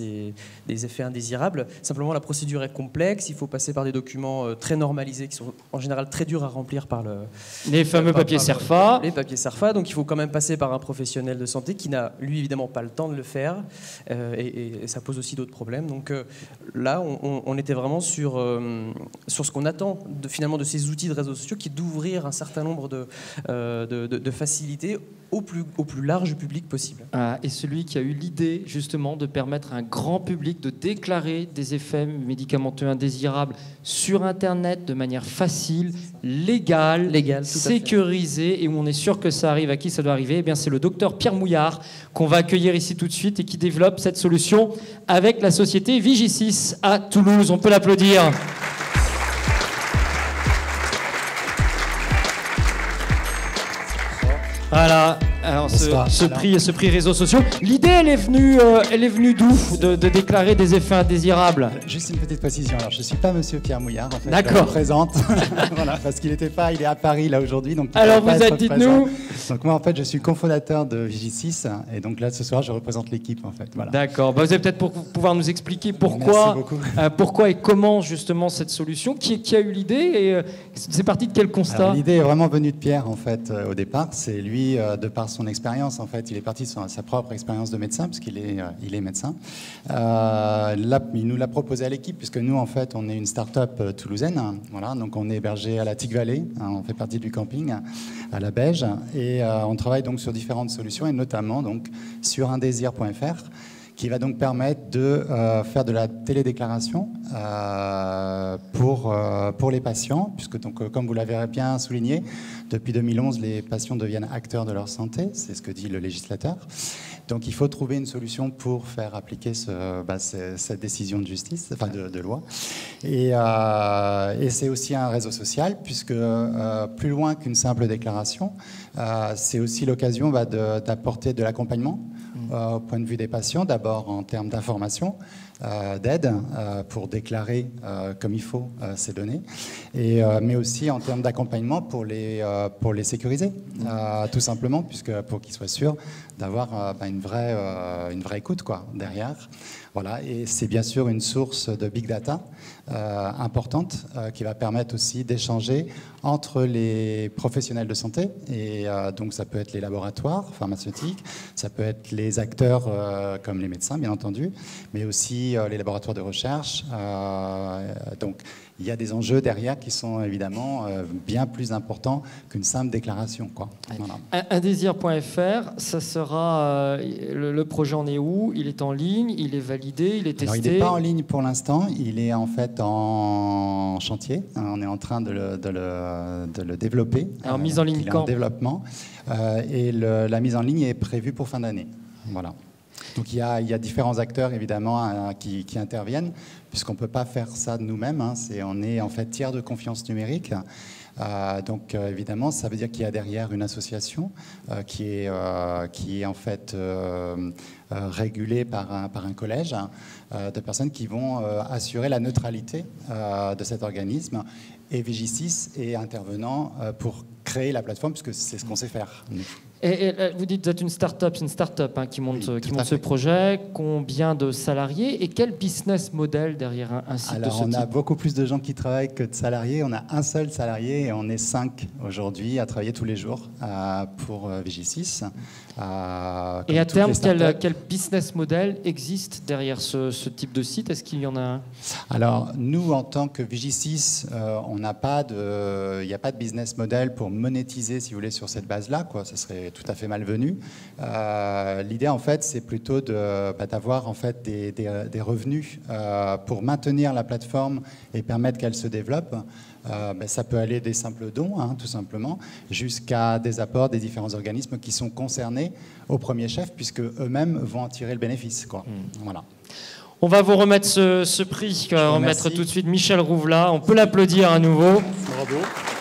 des effets indésirables. Simplement, la procédure est complexe. Il faut passer par des documents très normalisés qui sont en général très durs à remplir par
les fameux papiers CERFA.
Les papiers CERFA. Donc, il faut quand même passer par un professionnel de santé qui n'a, lui, évidemment, pas le temps de le faire. Et ça pose aussi d'autres problèmes. Donc, là, on était vraiment sur ce qu'on attend finalement de ces outils de réseaux sociaux, qui est d'ouvrir un certain nombre de facilités au plus large public possible.
Et celui qui a eu l'idée justement de permettre à un grand public de déclarer des effets médicamenteux indésirables sur Internet de manière facile, légale, sécurisée, et où on est sûr que ça arrive à qui ça doit arriver, eh bien c'est le docteur Pierre Mouillard qu'on va accueillir ici tout de suite et qui développe cette solution avec la société Vigisys à Toulouse. On peut l'applaudir. Voilà. Alors ce prix réseaux sociaux, l'idée elle est venue d'où de déclarer des effets indésirables?
Juste une petite précision. Alors je suis pas Monsieur Pierre Mouillard, en fait.
D'accord.
Je le représente. Voilà, parce qu'il était pas, il est à Paris là aujourd'hui, donc.
Alors vous êtes, dites-nous.
Donc moi en fait je suis cofondateur de Vigisys et donc là ce soir je représente l'équipe en fait. Voilà.
D'accord. Vous allez peut-être pouvoir nous expliquer pourquoi et comment justement cette solution, qui a eu l'idée et c'est parti de quel constat?
L'idée est vraiment venue de Pierre en fait au départ. C'est lui de par son expérience, en fait, il est parti sur sa propre expérience de médecin, puisqu'il est médecin. Là, il nous l'a proposé à l'équipe, puisque nous, en fait, on est une start-up toulousaine. Voilà, donc on est hébergé à la TIC Valley, on fait partie du camping à la Beige, et on travaille donc sur différentes solutions, et notamment donc sur indésir.fr, qui va donc permettre de faire de la télédéclaration pour les patients, puisque donc, comme vous l'avez bien souligné, depuis 2011, les patients deviennent acteurs de leur santé, c'est ce que dit le législateur. Donc il faut trouver une solution pour faire appliquer cette décision de justice, enfin de loi. Et c'est aussi un réseau social, puisque plus loin qu'une simple déclaration, c'est aussi l'occasion d'apporter de l'accompagnement au point de vue des patients, d'abord en termes d'information, d'aide pour déclarer comme il faut ces données, mais aussi en termes d'accompagnement pour les sécuriser, tout simplement, pour qu'ils soient sûrs d'avoir une vraie écoute derrière. Voilà, et c'est bien sûr une source de big data importante qui va permettre aussi d'échanger entre les professionnels de santé, et donc ça peut être les laboratoires pharmaceutiques, ça peut être les acteurs comme les médecins bien entendu, mais aussi les laboratoires de recherche. Donc il y a des enjeux derrière qui sont évidemment bien plus importants qu'une simple déclaration. Voilà.
Indésir.fr, ça sera le projet en est où? Il est en ligne, il est validé, il est testé?
Alors, il n'est pas en ligne pour l'instant, il est en fait en chantier. On est en train de le développer.
Alors mise en ligne
il est
quand?
en développement et la mise en ligne est prévue pour fin d'année. Voilà. Donc il y a différents acteurs évidemment qui interviennent, puisqu'on ne peut pas faire ça de nous-mêmes. On est en fait tiers de confiance numérique. Donc évidemment, ça veut dire qu'il y a derrière une association qui est en fait régulée par un collège de personnes qui vont assurer la neutralité de cet organisme. Et Vigisys est intervenant pour créer la plateforme, puisque c'est ce qu'on sait faire.
Et vous dites que vous êtes une start-up, c'est une start-up qui monte ce projet. Combien de salariés et quel business model derrière un site de ce type?
Alors, on a beaucoup plus de gens qui travaillent que de salariés. On a un seul salarié et on est 5 aujourd'hui à travailler tous les jours pour Vigisys.
Et à terme, quel business model existe derrière ce type de site? Est-ce qu'il y en a un?
Alors, nous, en tant que Vigisys, il n'y a pas de business model pour monétiser, si vous voulez, sur cette base-là. Ça serait tout à fait malvenu. L'idée, en fait, c'est plutôt d'avoir en fait, des revenus pour maintenir la plateforme et permettre qu'elle se développe. Ça peut aller des simples dons, tout simplement, jusqu'à des apports des différents organismes qui sont concernés au premier chef, puisque eux-mêmes vont en tirer le bénéfice. Voilà.
On va vous remettre ce prix, on va remettre tout de suite Michel Rouvelat. On peut l'applaudir à nouveau.
Bravo.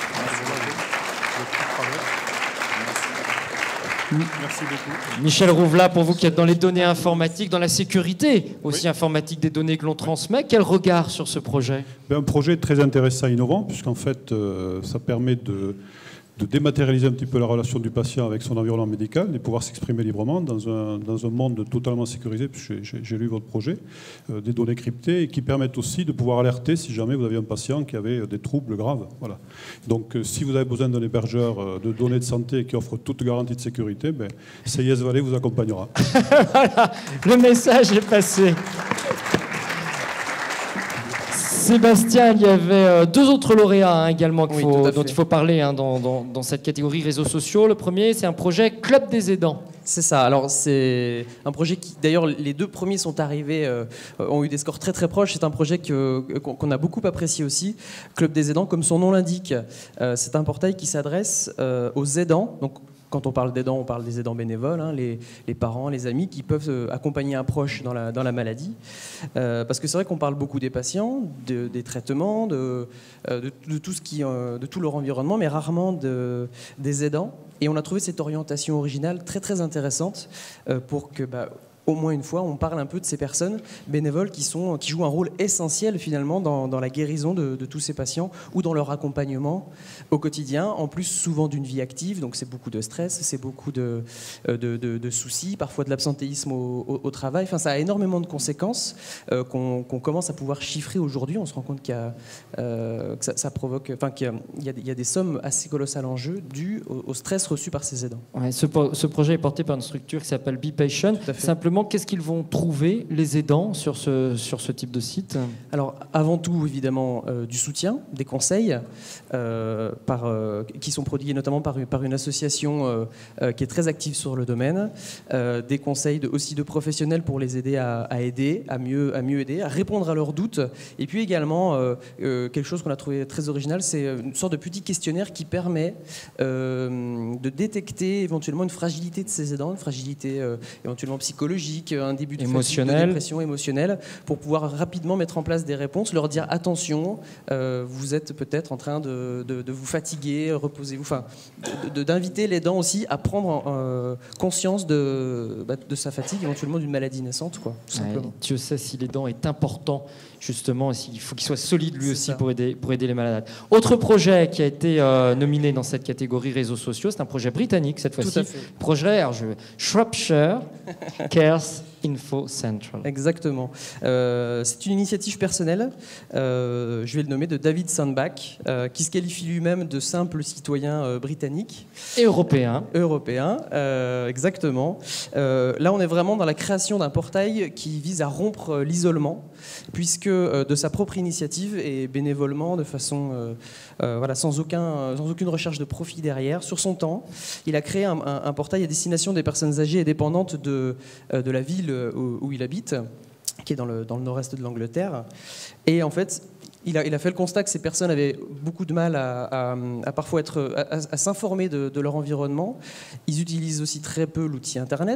Merci beaucoup.
Michel Rouvelat, pour vous qui êtes dans les données informatiques, dans la sécurité aussi informatique des données que l'on transmet, quel regard sur ce projet?
Un projet très intéressant et innovant, puisqu'en fait, ça permet de dématérialiser un petit peu la relation du patient avec son environnement médical et pouvoir s'exprimer librement dans un monde totalement sécurisé, puisque j'ai lu votre projet, des données cryptées et qui permettent aussi de pouvoir alerter si jamais vous avez un patient qui avait des troubles graves. Voilà. Donc si vous avez besoin d'un hébergeur de données de santé qui offre toute garantie de sécurité, CIS Valley vous accompagnera.
Voilà, le message est passé. Sébastien, il y avait 2 autres lauréats également dont il faut parler dans cette catégorie réseaux sociaux. Le premier, c'est un projet Club des aidants.
C'est ça. Alors c'est un projet qui, d'ailleurs, les 2 premiers sont arrivés, ont eu des scores très très proches. C'est un projet qu'on a beaucoup apprécié aussi. Club des aidants, comme son nom l'indique, c'est un portail qui s'adresse aux aidants. Donc, quand on parle d'aidants, on parle des aidants bénévoles, les parents, les amis qui peuvent accompagner un proche dans la maladie. Parce que c'est vrai qu'on parle beaucoup des patients, des traitements, de tout leur environnement, mais rarement des aidants. Et on a trouvé cette orientation originale très très intéressante pour que... au moins une fois, on parle un peu de ces personnes bénévoles qui jouent un rôle essentiel finalement dans la guérison de tous ces patients ou dans leur accompagnement au quotidien, en plus souvent d'une vie active, donc c'est beaucoup de stress, c'est beaucoup de soucis, parfois de l'absentéisme au travail, enfin ça a énormément de conséquences qu'on commence à pouvoir chiffrer aujourd'hui. On se rend compte que ça provoque, qu'il y a des sommes assez colossales en jeu dues au stress reçu par ces aidants.
Ouais, ce projet est porté par une structure qui s'appelle Be Patient. Simplement, qu'est-ce qu'ils vont trouver, les aidants, sur ce type de site?
Alors, avant tout, évidemment, du soutien, des conseils qui sont prodigués notamment par une association qui est très active sur le domaine, des conseils aussi de professionnels pour les aider à mieux aider, à répondre à leurs doutes, et puis également quelque chose qu'on a trouvé très original, c'est une sorte de petit questionnaire qui permet de détecter éventuellement une fragilité de ces aidants, une fragilité éventuellement psychologique, un début de fatigue, de dépression émotionnelle, pour pouvoir rapidement mettre en place des réponses, leur dire attention, vous êtes peut-être en train de vous fatiguer, reposez-vous, d'inviter l'aidant aussi à prendre conscience de sa fatigue, éventuellement d'une maladie naissante, tout simplement.
Dieu sait si l'aidant est important, justement, il faut qu'il soit solide lui aussi pour aider les malades. Autre projet qui a été nominé dans cette catégorie réseaux sociaux, c'est un projet britannique cette fois-ci. Projet Shropshire Cares Info Central.
Exactement. C'est une initiative personnelle, je vais le nommer, de David Sandbach, qui se qualifie lui-même de simple citoyen britannique.
Et européen.
Exactement. Là, on est vraiment dans la création d'un portail qui vise à rompre l'isolement, puisque de sa propre initiative et bénévolement, de façon sans aucune recherche de profit derrière, sur son temps, il a créé un portail à destination des personnes âgées et dépendantes de la ville où il habite, qui est dans le nord-est de l'Angleterre. Et en fait, il a fait le constat que ces personnes avaient beaucoup de mal à s'informer de leur environnement. Ils utilisent aussi très peu l'outil Internet.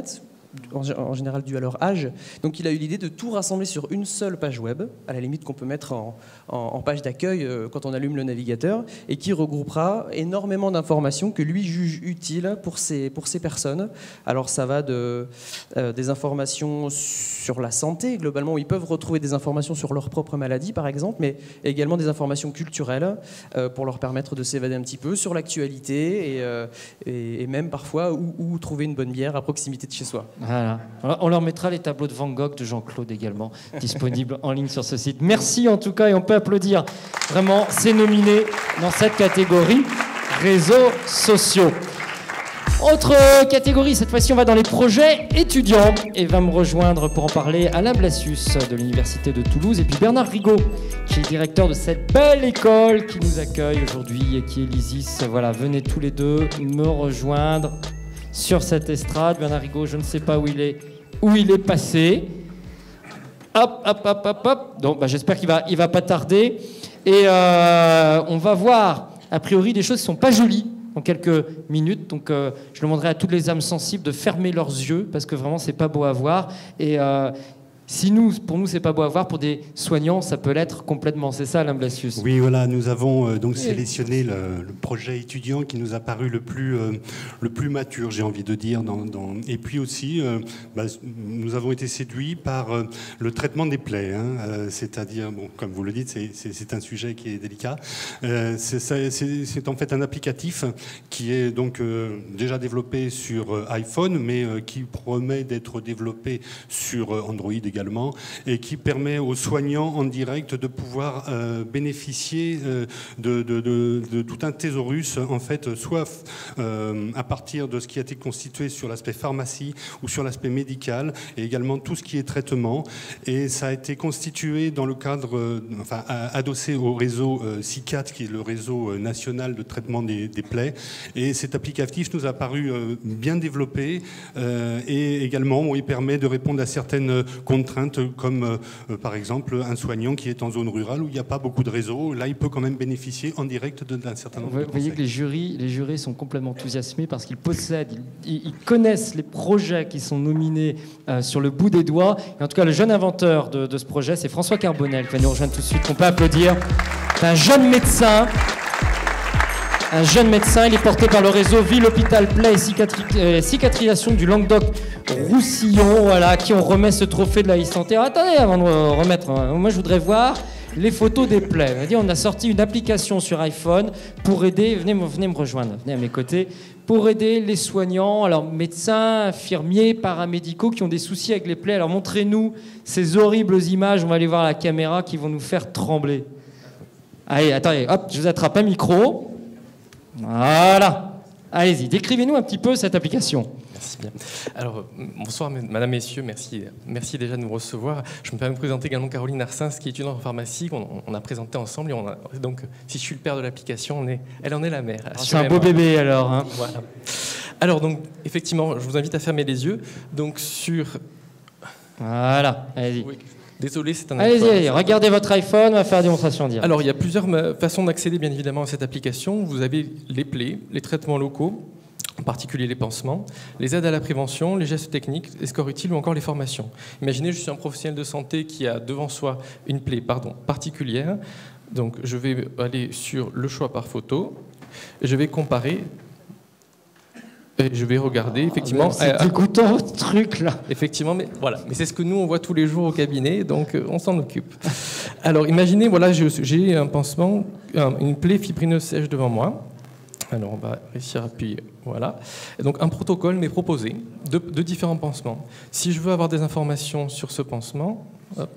en général dû à leur âge. Donc il a eu l'idée de tout rassembler sur une seule page web, à la limite qu'on peut mettre en page d'accueil quand on allume le navigateur, et qui regroupera énormément d'informations que lui juge utiles pour ces personnes. Alors ça va des informations sur la santé, globalement, où ils peuvent retrouver des informations sur leur propre maladie, par exemple, mais également des informations culturelles pour leur permettre de s'évader un petit peu, sur l'actualité et même parfois où trouver une bonne bière à proximité de chez soi.
Voilà. On leur mettra les tableaux de Van Gogh de Jean-Claude également, disponibles en ligne sur ce site. Merci en tout cas, et on peut applaudir vraiment ces nominés dans cette catégorie réseaux sociaux. Autre catégorie, cette fois-ci on va dans les projets étudiants et va me rejoindre pour en parler Alain Blasius de l'Université de Toulouse et puis Bernard Rigaud qui est directeur de cette belle école qui nous accueille aujourd'hui et qui est l'ISIS. Voilà, venez tous les deux me rejoindre sur cette estrade. Bernard Rigaud, je ne sais pas où il est passé. Hop, hop, hop, hop, hop. Donc j'espère qu'il va pas tarder. Et on va voir a priori des choses qui ne sont pas jolies dans quelques minutes, donc je demanderai à toutes les âmes sensibles de fermer leurs yeux parce que vraiment c'est pas beau à voir. Et si pour nous c'est pas beau à voir, pour des soignants ça peut l'être complètement. C'est ça, Alain Blasius?
Oui, voilà, nous avons donc sélectionné le projet étudiant qui nous a paru le plus mature, j'ai envie de dire. Et puis aussi, nous avons été séduits par le traitement des plaies, c'est-à-dire, bon, comme vous le dites, c'est un sujet qui est délicat. C'est en fait un applicatif qui est donc déjà développé sur iPhone, mais qui promet d'être développé sur Android également, et qui permet aux soignants en direct de pouvoir bénéficier de tout un thésaurus, en fait, soit à partir de ce qui a été constitué sur l'aspect pharmacie ou sur l'aspect médical, et également tout ce qui est traitement. Et ça a été constitué dans le cadre, adossé au réseau CICAT, qui est le réseau national de traitement des plaies. Et cet applicatif nous a paru bien développé et également il permet de répondre à certaines contraintes, comme par exemple un soignant qui est en zone rurale où il n'y a pas beaucoup de réseau. Là, il peut quand même bénéficier en direct d'un certain nombre de conseils. Vous
voyez que les jurés sont complètement enthousiasmés parce qu'ils possèdent, ils connaissent les projets qui sont nominés sur le bout des doigts. Et en tout cas, le jeune inventeur de ce projet, c'est François Carbonel, qui va nous rejoindre tout de suite, qu'on peut applaudir. C'est un jeune médecin. Il est porté par le réseau Ville, Hôpital, Plaies et Cicatrisation du Languedoc-Roussillon, voilà, qui ont remis ce trophée de la e-santé. Attendez, avant de remettre, moi je voudrais voir les photos des plaies. On a sorti une application sur iPhone pour aider, venez me rejoindre, venez à mes côtés, pour aider les soignants, alors médecins, infirmiers, paramédicaux qui ont des soucis avec les plaies. Alors montrez-nous ces horribles images, on va aller voir la caméra, qui vont nous faire trembler. Allez, attendez, hop, je vous attrape un micro. Voilà. Allez-y, décrivez-nous un petit peu cette application.
Merci bien. Alors, bonsoir, madame, messieurs, merci déjà de nous recevoir. Je me permets de présenter également Caroline Arsens, qui est étudiante en pharmacie, qu'on a présenté ensemble. Et donc, si je suis le père de l'application, elle en est la mère.
C'est un beau bébé, alors. Hein.
Voilà. Alors, donc, effectivement, je vous invite à fermer les yeux. Donc,
Voilà, allez-y. Oui.
Désolé, c'est un
Allez-y, regardez votre iPhone, on va faire la démonstration en direct.
Alors, il y a plusieurs façons d'accéder, bien évidemment, à cette application. Vous avez les plaies, les traitements locaux, en particulier les pansements, les aides à la prévention, les gestes techniques, les scores utiles ou encore les formations. Imaginez, je suis un professionnel de santé qui a devant soi une plaie particulière. Donc, je vais aller sur le choix par photo. Je vais comparer. Et je vais regarder, effectivement.
C'est dégoûtant, ce truc là.
Effectivement, mais voilà. Mais c'est ce que nous on voit tous les jours au cabinet, donc on s'en occupe. Alors, imaginez, voilà, j'ai un pansement, une plaie fibrineuse sèche devant moi. Alors, on va réussir à appuyer. Voilà. Et donc, un protocole m'est proposé de différents pansements. Si je veux avoir des informations sur ce pansement, hop.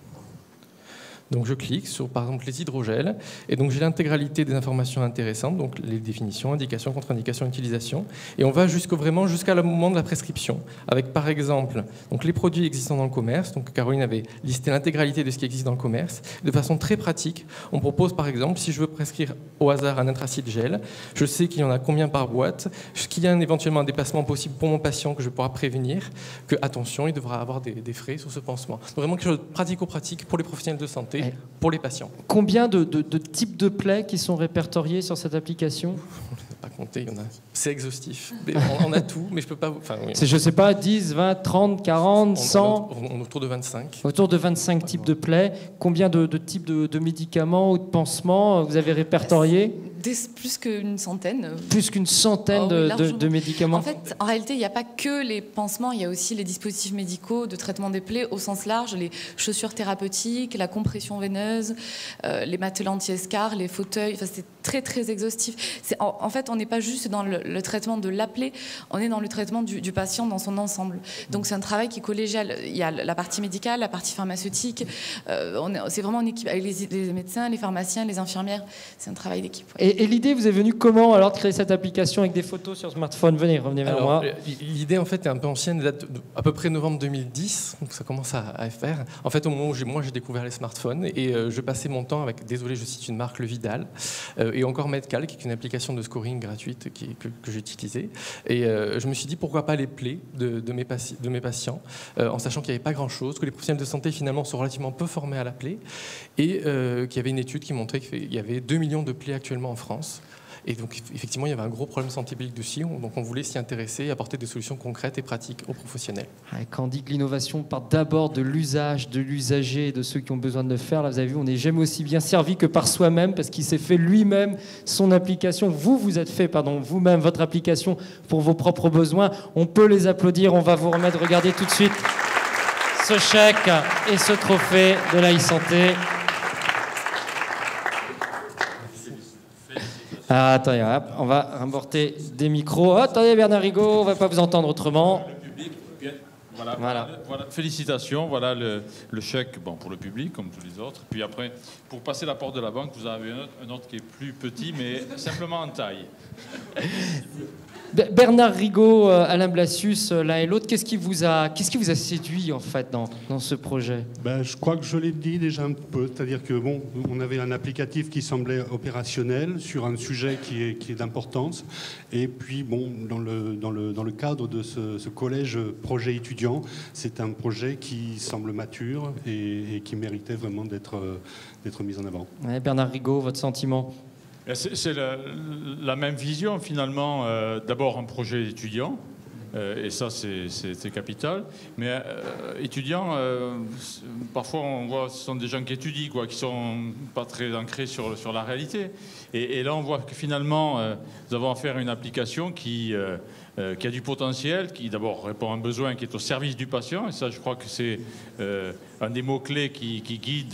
Donc je clique sur, par exemple, les hydrogels, et donc j'ai l'intégralité des informations intéressantes, donc les définitions, indications, contre-indications, utilisation, et on va jusqu'à le moment de la prescription, avec par exemple donc les produits existants dans le commerce. Donc Caroline avait listé l'intégralité de ce qui existe dans le commerce. De façon très pratique, on propose par exemple, si je veux prescrire au hasard un anthracite gel, je sais qu'il y en a combien par boîte, qu'il y a éventuellement un déplacement possible pour mon patient que je pourrai prévenir, que attention, il devra avoir des frais sur ce pansement. Donc, vraiment quelque chose de pratico-pratique pour les professionnels de santé. Pour les patients.
Combien de types de plaies qui sont répertoriés sur cette application ?
pas compter, c'est exhaustif. On a tout, mais je peux pas... Oui.
C'est, je sais pas, 10, 20, 30, 40, 100
on est autour de 25.
Autour de 25 types de plaies. Combien de types de médicaments ou de pansements vous avez répertoriés?
Plus qu'une centaine.
Plus qu'une centaine de médicaments.
En fait, en réalité, il n'y a pas que les pansements, il y a aussi les dispositifs médicaux de traitement des plaies au sens large, les chaussures thérapeutiques, la compression veineuse, les matelas anti-escarres, les fauteuils. Enfin, c'est très, très exhaustif. En fait, on n'est pas juste dans le traitement de la plaie, on est dans le traitement du patient dans son ensemble. Donc, c'est un travail qui est collégial. Il y a la partie médicale, la partie pharmaceutique. C'est vraiment une équipe avec les médecins, les pharmaciens, les infirmières. C'est un travail d'équipe. Ouais.
Et l'idée vous est venue comment alors de créer cette application avec des photos sur smartphone? Revenez vers moi.
L'idée en fait est un peu ancienne, elle date à peu près novembre 2010, donc ça commence à faire. En fait, au moment où moi j'ai découvert les smartphones et je passais mon temps avec, désolé je cite une marque, le Vidal, et encore Medcal, qui est une application de scoring gratuite que j'utilisais. Et je me suis dit pourquoi pas les plaies de mes patients, en sachant qu'il n'y avait pas grand-chose, que les professionnels de santé finalement sont relativement peu formés à la plaie, et qu'il y avait une étude qui montrait qu'il y avait 2 millions de plaies actuellement en France. Et donc, effectivement, il y avait un gros problème santé publique dessus. Donc, on voulait s'y intéresser et apporter des solutions concrètes et pratiques aux professionnels.
Quand on dit que l'innovation part d'abord de l'usage, de l'usager et de ceux qui ont besoin de le faire, là, vous avez vu, on n'est jamais aussi bien servi que par soi-même parce qu'il s'est fait lui-même son application. Vous êtes fait, vous-même, votre application pour vos propres besoins. On peut les applaudir. On va vous remettre, regardez tout de suite ce chèque et ce trophée de la e-santé. Ah, attendez, hop, on va remporter des micros. Oh, attendez, Bernard Rigaud, on ne va pas vous entendre autrement.
Le public, voilà. Félicitations, voilà le chèque pour le public, comme tous les autres. Puis après, pour passer la porte de la banque, vous en avez un autre qui est plus petit, mais simplement en taille.
Bernard Rigaud, Alain Blasius, l'un et l'autre, qu'est-ce qui vous a séduit en fait dans ce projet?
Je crois que je l'ai dit déjà un peu, c'est-à-dire que on avait un applicatif qui semblait opérationnel sur un sujet qui est d'importance, et puis dans le cadre de ce collège projet étudiant, c'est un projet qui semble mature et qui méritait vraiment d'être mis en avant.
Ouais, Bernard Rigaud, votre sentiment?
C'est la même vision finalement, d'abord un projet étudiant, et ça c'est capital, mais étudiants, parfois on voit ce sont des gens qui étudient, qui sont pas très ancrés sur la réalité, et là on voit que finalement nous avons affaire à une application qui a du potentiel, qui d'abord répond à un besoin qui est au service du patient, et ça je crois que c'est un des mots-clés qui guide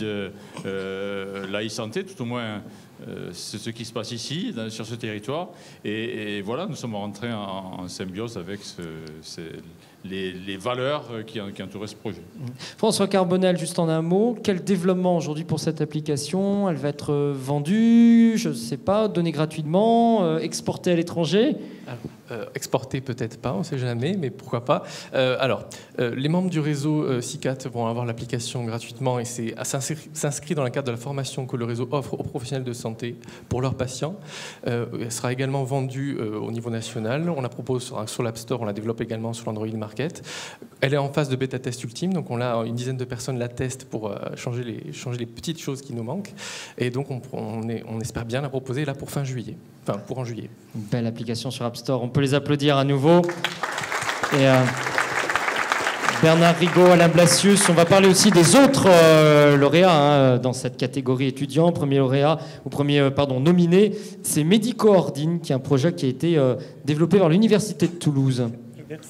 la e-santé, tout au moins c'est ce qui se passe ici, sur ce territoire. Et voilà, nous sommes rentrés en symbiose avec les valeurs qui entouraient ce projet.
François Carbonel, juste en un mot, quel développement aujourd'hui pour cette application? Elle va être vendue, je ne sais pas, donnée gratuitement, exportée à l'étranger?
Exporter peut-être pas, on ne sait jamais, mais pourquoi pas. Les membres du réseau CICAT vont avoir l'application gratuitement et s'inscrit dans le cadre de la formation que le réseau offre aux professionnels de santé pour leurs patients. Elle sera également vendue au niveau national. On la propose sur l'App Store, on la développe également sur l'Android Market. Elle est en phase de bêta-test ultime, donc on a une dizaine de personnes la testent pour changer les petites choses qui nous manquent. Et donc on espère bien la proposer là pour fin juillet. Enfin, pour en juillet.
Une belle application sur App Store. On peut les applaudir à nouveau. Et Bernard Rigaud, Alain Blasius. On va parler aussi des autres lauréats dans cette catégorie étudiant. Premier lauréat, nominé, c'est Medicoordine, qui est un projet qui a été développé par l'Université de Toulouse.
Merci.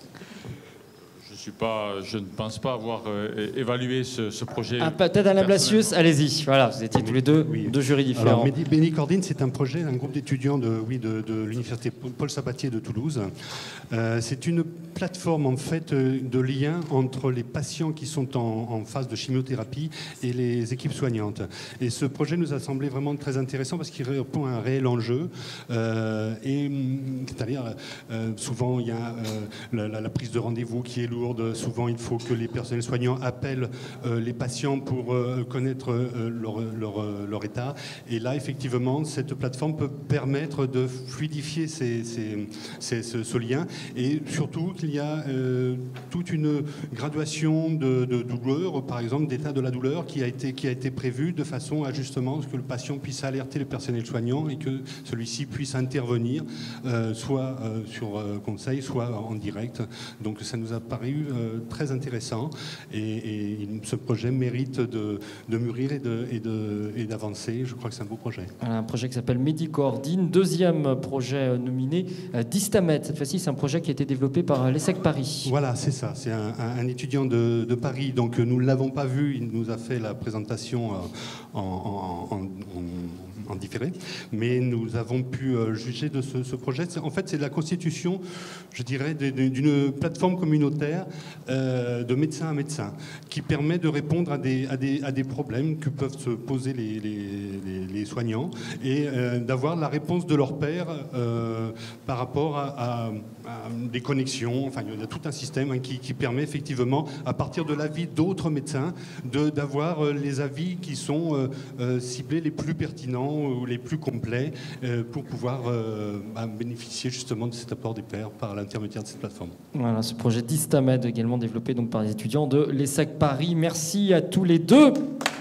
Je ne pense pas avoir évalué ce projet.
Peut-être Alain Blasius, allez-y. Voilà, vous étiez tous les deux jurys différents.
Alors, Medicoordine, c'est un projet d'un groupe d'étudiants de l'Université Paul Sabatier de Toulouse. C'est une plateforme en fait de lien entre les patients qui sont en phase de chimiothérapie et les équipes soignantes. Et ce projet nous a semblé vraiment très intéressant parce qu'il répond à un réel enjeu. C'est-à-dire, souvent, il y a la prise de rendez-vous qui est lourde. lourde. Souvent, il faut que les personnels soignants appellent les patients pour connaître leur état. Et là, effectivement, cette plateforme peut permettre de fluidifier ce lien. Et surtout, qu'il y a toute une graduation de douleur, par exemple, d'état de la douleur qui a été prévue de façon à justement que le patient puisse alerter le personnel soignant et que celui-ci puisse intervenir, soit sur conseil, soit en direct. Donc ça nous a paru très intéressant et ce projet mérite de mûrir et d'avancer. Je crois que c'est un beau projet.
Voilà, un projet qui s'appelle MediCoordine. Deuxième projet nominé, Distamed. Cette fois-ci, c'est un projet qui a été développé par l'ESSEC Paris.
Voilà, c'est ça. C'est un étudiant de Paris. Donc nous ne l'avons pas vu. Il nous a fait la présentation en différé, mais nous avons pu juger de ce projet. En fait, c'est la constitution, je dirais, d'une plateforme communautaire de médecin à médecin, qui permet de répondre à des problèmes que peuvent se poser les soignants et d'avoir la réponse de leur pairs par rapport à des connexions. Enfin, il y a tout un système qui permet effectivement, à partir de l'avis d'autres médecins, d'avoir les avis qui sont ciblés les plus pertinents ou les plus complets pour pouvoir bénéficier justement de cet apport des pairs par l'intermédiaire de cette plateforme.
Voilà, ce projet Distamed également développé donc par les étudiants de l'ESSEC Paris. Merci à tous les deux.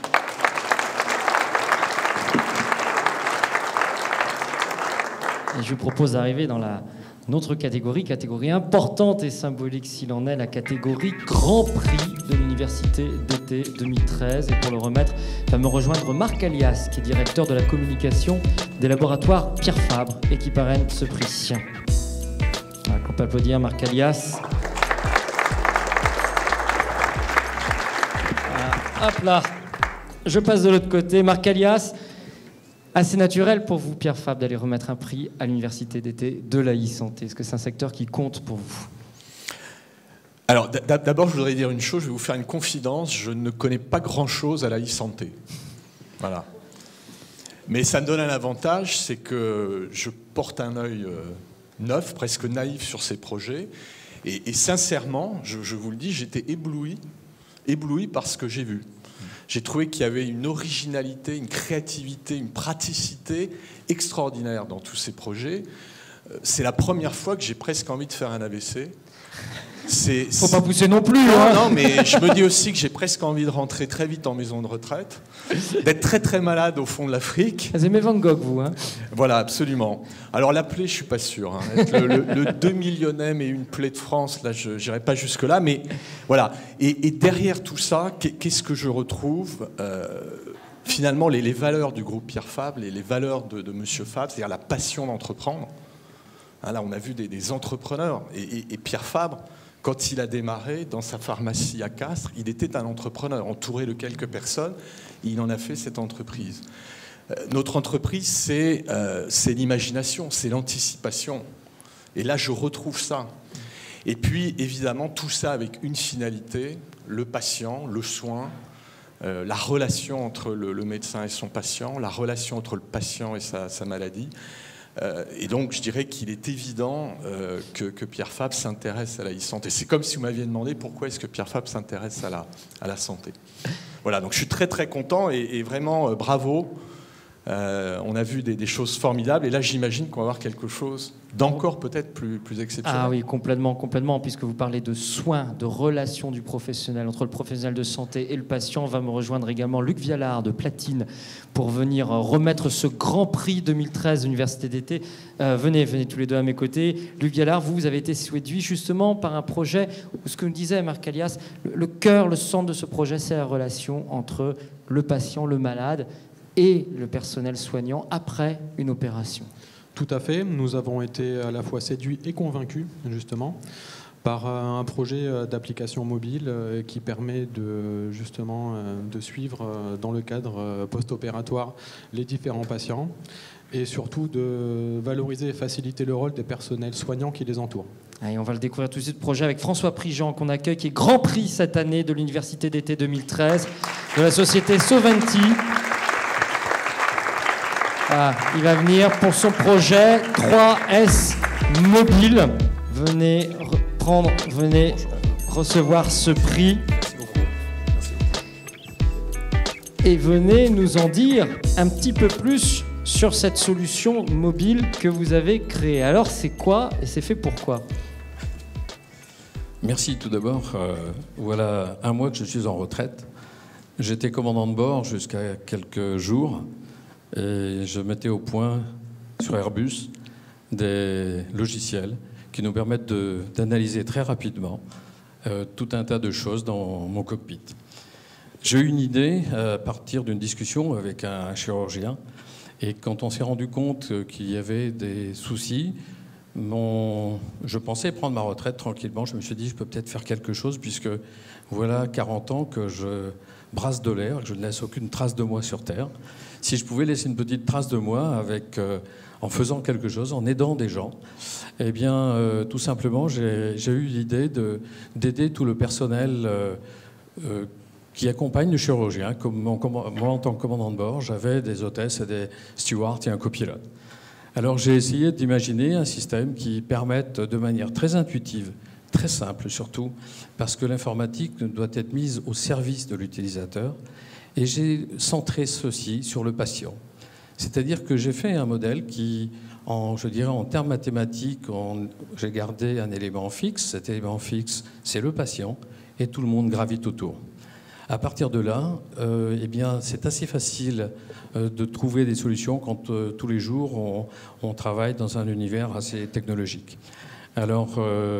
Et je vous propose d'arriver dans une autre catégorie importante et symbolique s'il en est, la catégorie Grand Prix de l'Université d'été 2013. Et pour le remettre, va me rejoindre Marc Alias, qui est directeur de la communication des laboratoires Pierre Fabre et qui parraine ce prix. Voilà, qu'on peut applaudir Marc Alias. Voilà, hop là, je passe de l'autre côté. Marc Alias. Assez naturel pour vous, Pierre Fabre, d'aller remettre un prix à l'Université d'été de la e-santé. Est-ce que c'est un secteur qui compte pour vous?
Alors, d'abord, je voudrais dire une chose, je vais vous faire une confidence. Je ne connais pas grand-chose à la e-santé. Voilà. Mais ça me donne un avantage, c'est que je porte un œil neuf, presque naïf sur ces projets. Et sincèrement, je vous le dis, j'étais ébloui par ce que j'ai vu. J'ai trouvé qu'il y avait une originalité, une créativité, une praticité extraordinaire dans tous ces projets. C'est la première fois que j'ai presque envie de faire un AVC.
Faut pas pousser non plus.
Non, mais je me dis aussi que j'ai presque envie de rentrer très vite en maison de retraite, d'être très très malade au fond de l'Afrique.
Vous aimez Van Gogh, vous, hein?
Voilà, absolument. Alors la plaie, je suis pas sûr. Hein. Être le 2 millionième et une plaie de France, là, je n'irai pas jusque là, mais voilà. Et derrière tout ça, qu'est-ce que je retrouve? Finalement, les valeurs du groupe Pierre Fabre, les valeurs de Monsieur Fabre, c'est-à-dire la passion d'entreprendre. Hein, là, on a vu des entrepreneurs et Pierre Fabre. Quand il a démarré dans sa pharmacie à Castres, il était un entrepreneur, entouré de quelques personnes, et il en a fait cette entreprise. Notre entreprise, c'est l'imagination, c'est l'anticipation. Et là, je retrouve ça. Et puis, évidemment, tout ça avec une finalité, le patient, le soin, la relation entre le médecin et son patient, la relation entre le patient et sa maladie. Et donc, je dirais qu'il est évident que Pierre Fabre s'intéresse à la e-santé. C'est comme si vous m'aviez demandé pourquoi est-ce que Pierre Fabre s'intéresse à la santé. Voilà, donc je suis très très content et vraiment bravo. On a vu des choses formidables et là, j'imagine qu'on va avoir quelque chose d'encore peut-être plus exceptionnel.
Ah oui, complètement, puisque vous parlez de soins, de relations du professionnel, entre le professionnel de santé et le patient. On va me rejoindre également Luc Vialard de Platine pour venir remettre ce Grand Prix 2013 Université d'été. Venez tous les deux à mes côtés. Luc Vialard, vous avez été séduit justement par un projet où ce que nous disait Marc Alias, le cœur, le centre de ce projet, c'est la relation entre le patient, le malade et le personnel soignant après une opération.
Tout à fait. Nous avons été à la fois séduits et convaincus, justement, par un projet d'application mobile qui permet de suivre dans le cadre post-opératoire les différents patients et surtout de valoriser et faciliter le rôle des personnels soignants qui les entourent.
Et on va le découvrir tout de suite, projet avec François Prigent qu'on accueille, qui est Grand Prix cette année de l'Université d'été 2013 de la société Soventi. Ah, il va venir pour son projet 3S Mobile. Venez recevoir ce prix.
Merci beaucoup. Merci beaucoup.
Et venez nous en dire un petit peu plus sur cette solution mobile que vous avez créée. Alors, c'est quoi et c'est fait pourquoi ?
Merci tout d'abord. Voilà un mois que je suis en retraite. J'étais commandant de bord jusqu'à quelques jours et je mettais au point sur Airbus des logiciels qui nous permettent d'analyser très rapidement tout un tas de choses dans mon cockpit. J'ai eu une idée à partir d'une discussion avec un chirurgien et quand on s'est rendu compte qu'il y avait des soucis, je pensais prendre ma retraite tranquillement. Je me suis dit, je peux peut-être faire quelque chose puisque voilà 40 ans que je brasse de l'air, que je ne laisse aucune trace de moi sur Terre. Si je pouvais laisser une petite trace de moi en faisant quelque chose, en aidant des gens, eh bien, tout simplement, j'ai eu l'idée d'aider tout le personnel qui accompagne le chirurgien. Moi, en tant que commandant de bord, j'avais des hôtesses et des stewards et un copilote. Alors j'ai essayé d'imaginer un système qui permette de manière très intuitive, très simple surtout, parce que l'informatique doit être mise au service de l'utilisateur, et j'ai centré ceci sur le patient. C'est-à-dire que j'ai fait un modèle qui, je dirais en termes mathématiques, j'ai gardé un élément fixe. Cet élément fixe, c'est le patient, et tout le monde gravite autour. À partir de là, eh bien, c'est assez facile de trouver des solutions quand tous les jours on travaille dans un univers assez technologique. Alors,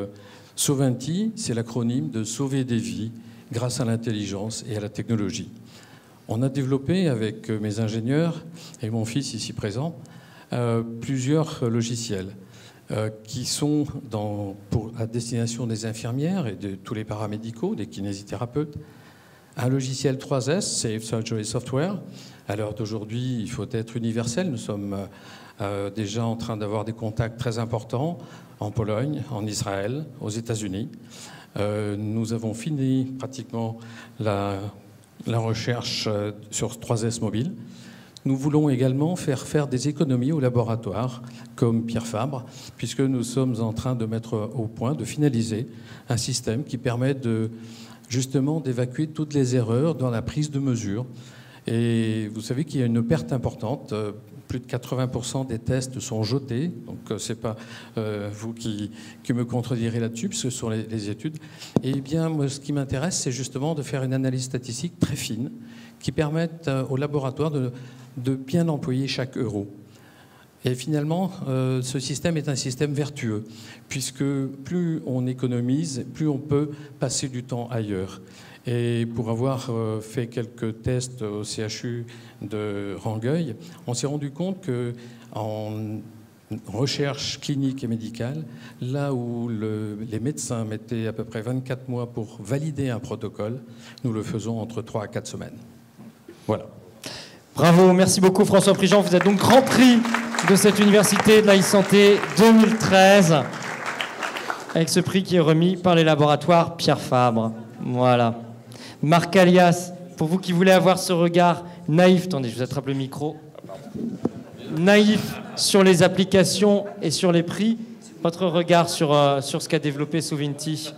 Soventi, c'est l'acronyme de sauver des vies grâce à l'intelligence et à la technologie. On a développé avec mes ingénieurs et mon fils ici présent plusieurs logiciels qui sont à destination des infirmières et de tous les paramédicaux, des kinésithérapeutes. Un logiciel 3S, Safe Surgery Software. À l'heure d'aujourd'hui, il faut être universel. Nous sommes déjà en train d'avoir des contacts très importants en Pologne, en Israël, aux États-Unis. Nous avons fini pratiquement la recherche sur 3S mobile. Nous voulons également faire des économies au laboratoire, comme Pierre Fabre, puisque nous sommes en train de mettre au point, de finaliser un système qui permet justement d'évacuer toutes les erreurs dans la prise de mesure. Et vous savez qu'il y a une perte importante. Plus de 80% des tests sont jetés. Donc ce n'est pas vous qui me contredirez là-dessus, puisque ce sont les études. Et bien, moi, ce qui m'intéresse, c'est justement de faire une analyse statistique très fine qui permette au laboratoire de bien employer chaque euro. Et finalement, ce système est un système vertueux, puisque plus on économise, plus on peut passer du temps ailleurs. Et pour avoir fait quelques tests au CHU de Rangueil, on s'est rendu compte qu'en recherche clinique et médicale, là où les médecins mettaient à peu près 24 mois pour valider un protocole, nous le faisons entre 3 à 4 semaines. Voilà.
Bravo, merci beaucoup François Prigent. Vous êtes donc grand prix de cette université de la e-santé 2013, avec ce prix qui est remis par les laboratoires Pierre Fabre. Voilà. Marc Alias, pour vous qui voulez avoir ce regard naïf, attendez, je vous attrape le micro, naïf sur les applications et sur les prix, votre regard sur ce qu'a développé Soventi.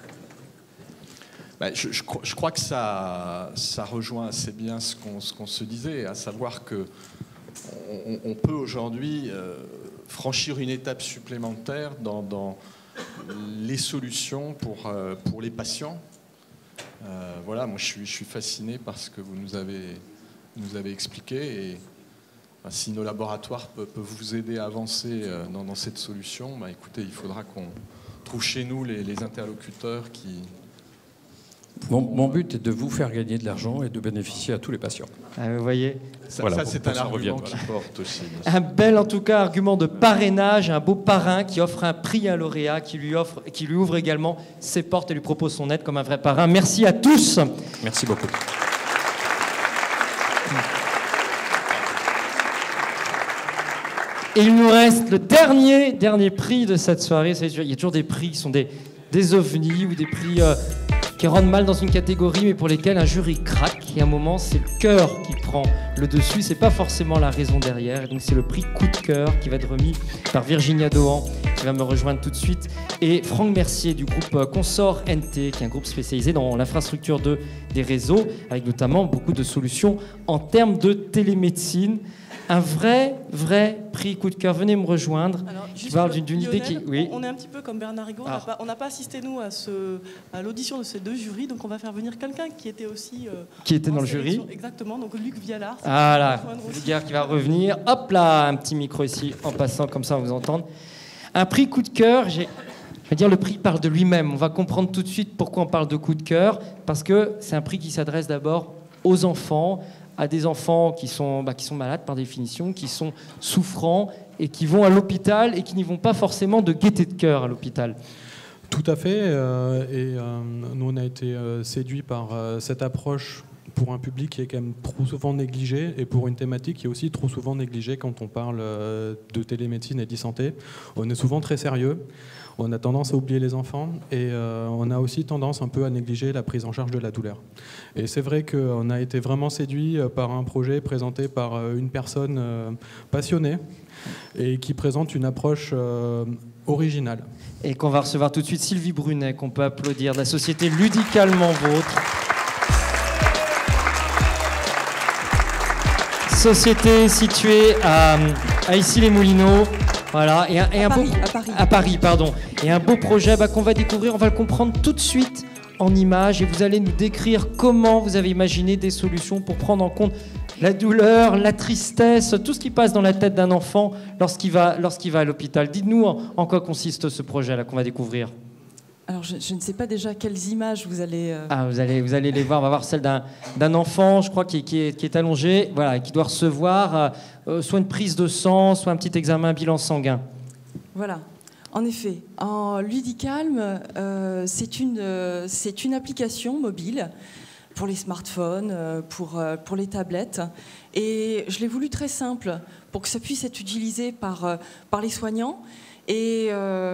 Je crois que ça rejoint assez bien ce qu'on se disait, à savoir que on peut aujourd'hui franchir une étape supplémentaire dans les solutions pour les patients. Voilà, moi je suis fasciné par ce que vous nous avez expliqué, et si nos laboratoires peuvent vous aider à avancer dans cette solution, écoutez, il faudra qu'on trouve chez nous les interlocuteurs qui...
Mon but est de vous faire gagner de l'argent et de bénéficier à tous les patients.
Ah, vous voyez,
ça c'est un argument qui porte aussi.
Un bel, en tout cas, argument de parrainage, un beau parrain qui offre un prix à un lauréat, qui lui ouvre également ses portes et lui propose son aide comme un vrai parrain. Merci à tous.
Merci beaucoup.
Et il nous reste le dernier prix de cette soirée. Il y a toujours des prix qui sont des ovnis ou des prix qui rendent mal dans une catégorie, mais pour lesquels un jury craque. Et à un moment, c'est le cœur qui prend le dessus. C'est pas forcément la raison derrière. Et donc, c'est le prix coup de cœur qui va être remis par Virginia Dohan qui va me rejoindre tout de suite, et Franck Mercier du groupe Consort NT, qui est un groupe spécialisé dans l'infrastructure des réseaux, avec notamment beaucoup de solutions en termes de télémédecine. Un vrai prix coup de cœur. Venez me rejoindre. Je parle d'une idée qui... Oui.
On est un petit peu comme Bernard Rigaud. On n'a pas assisté, nous, à l'audition de ces deux jurys. Donc, on va faire venir quelqu'un qui était aussi...
qui était dans le jury.
Exactement. Donc, Luc Vialard.
Ah là, Luc qui va revenir. Hop là, un petit micro ici, en passant, comme ça, on vous entend. Un prix coup de cœur, je vais dire, le prix parle de lui-même. On va comprendre tout de suite pourquoi on parle de coup de cœur. Parce que c'est un prix qui s'adresse d'abord aux enfants, à des enfants qui sont malades par définition, qui sont souffrants et qui vont à l'hôpital et qui n'y vont pas forcément de gaieté de cœur à l'hôpital.
Tout à fait. Nous, on a été séduits par cette approche pour un public qui est quand même trop souvent négligé et pour une thématique qui est aussi trop souvent négligée quand on parle de télémédecine et d'e-santé. On est souvent très sérieux. On a tendance à oublier les enfants et on a aussi tendance un peu à négliger la prise en charge de la douleur. Et c'est vrai qu'on a été vraiment séduit par un projet présenté par une personne passionnée et qui présente une approche originale.
Et qu'on va recevoir tout de suite Sylvie Brunet, qu'on peut applaudir, de la société Ludicalement Vôtre. Société située à Issy-les-Moulineaux. Voilà, à Paris, pardon. Et un beau projet qu'on va découvrir, on va le comprendre tout de suite en images et vous allez nous décrire comment vous avez imaginé des solutions pour prendre en compte la douleur, la tristesse, tout ce qui passe dans la tête d'un enfant lorsqu'il va à l'hôpital. Dites-nous en quoi consiste ce projet-là qu'on va découvrir.
Alors, je ne sais pas déjà quelles images vous allez...
Vous allez les voir. On va voir celle d'un enfant, je crois, qui est allongé, voilà, et qui doit recevoir soit une prise de sang, soit un petit examen bilan sanguin.
Voilà. En effet, en Ludicalm, c'est une application mobile pour les smartphones, pour les tablettes. Et je l'ai voulu très simple pour que ça puisse être utilisé par les soignants. Et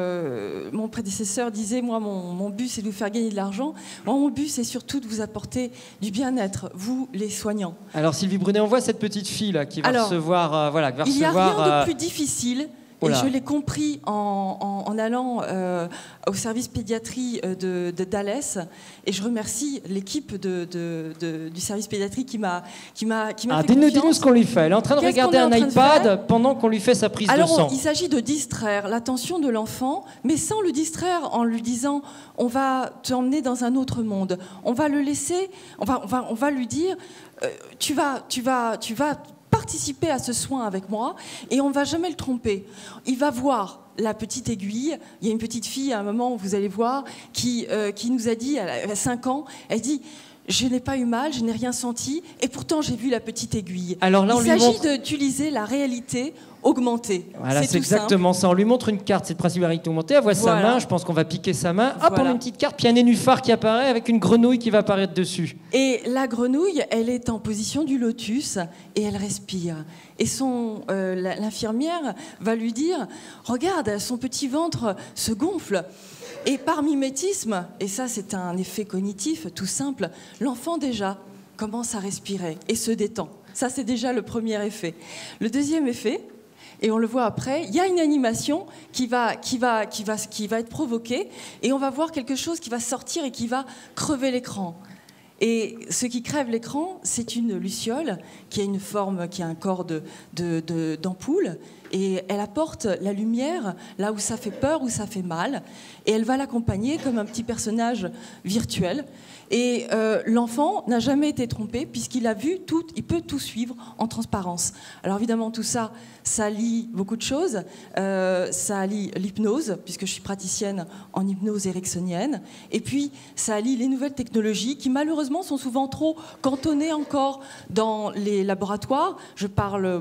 mon prédécesseur disait, moi, mon but, c'est de vous faire gagner de l'argent. Moi, mon but, c'est surtout de vous apporter du bien-être, vous, les soignants.
Alors, Sylvie Brunet, on voit cette petite fille là, qui va recevoir...
Il n'y a rien de plus difficile. Et je l'ai compris en allant au service pédiatrie d'Alès. Et je remercie l'équipe du service pédiatrie qui m'a fait confiance.
Dis-nous ce qu'on lui fait. Elle est en train de regarder un iPad pendant qu'on lui fait sa prise de sang.
Alors, il s'agit de distraire l'attention de l'enfant, mais sans le distraire en lui disant « on va t'emmener dans un autre monde ». On va le laisser, on va lui dire « tu vas participer à ce soin avec moi et on ne va jamais le tromper. Il va voir la petite aiguille. Il y a une petite fille à un moment, vous allez voir, qui nous a dit, elle a 5 ans, elle dit « je n'ai pas eu mal, je n'ai rien senti et pourtant j'ai vu la petite aiguille ».
Alors là,
il s'agit d'utiliser la réalité augmentée.
Voilà, c'est exactement ça. On lui montre une carte, c'est le principe de la réalité augmentée. Elle voit sa main, je pense qu'on va piquer sa main. Hop, on a une petite carte, puis un nénuphar qui apparaît avec une grenouille qui va apparaître dessus.
Et la grenouille, elle est en position du lotus et elle respire. Et l'infirmière va lui dire « regarde, son petit ventre se gonfle ». Et par mimétisme, et ça c'est un effet cognitif tout simple, l'enfant déjà commence à respirer et se détend. Ça c'est déjà le premier effet. Le deuxième effet, et on le voit après, il y a une animation qui va être provoquée et on va voir quelque chose qui va sortir et qui va crever l'écran. Et ce qui crève l'écran, c'est une luciole qui a une forme, qui a un corps d'ampoule et elle apporte la lumière là où ça fait peur, où ça fait mal et elle va l'accompagner comme un petit personnage virtuel. Et l'enfant n'a jamais été trompé puisqu'il a vu tout, il peut tout suivre en transparence. Alors évidemment tout ça, ça lie beaucoup de choses. Ça lie l'hypnose puisque je suis praticienne en hypnose ericksonienne. Et puis ça lie les nouvelles technologies qui malheureusement sont souvent trop cantonnées encore dans les laboratoires. Je parle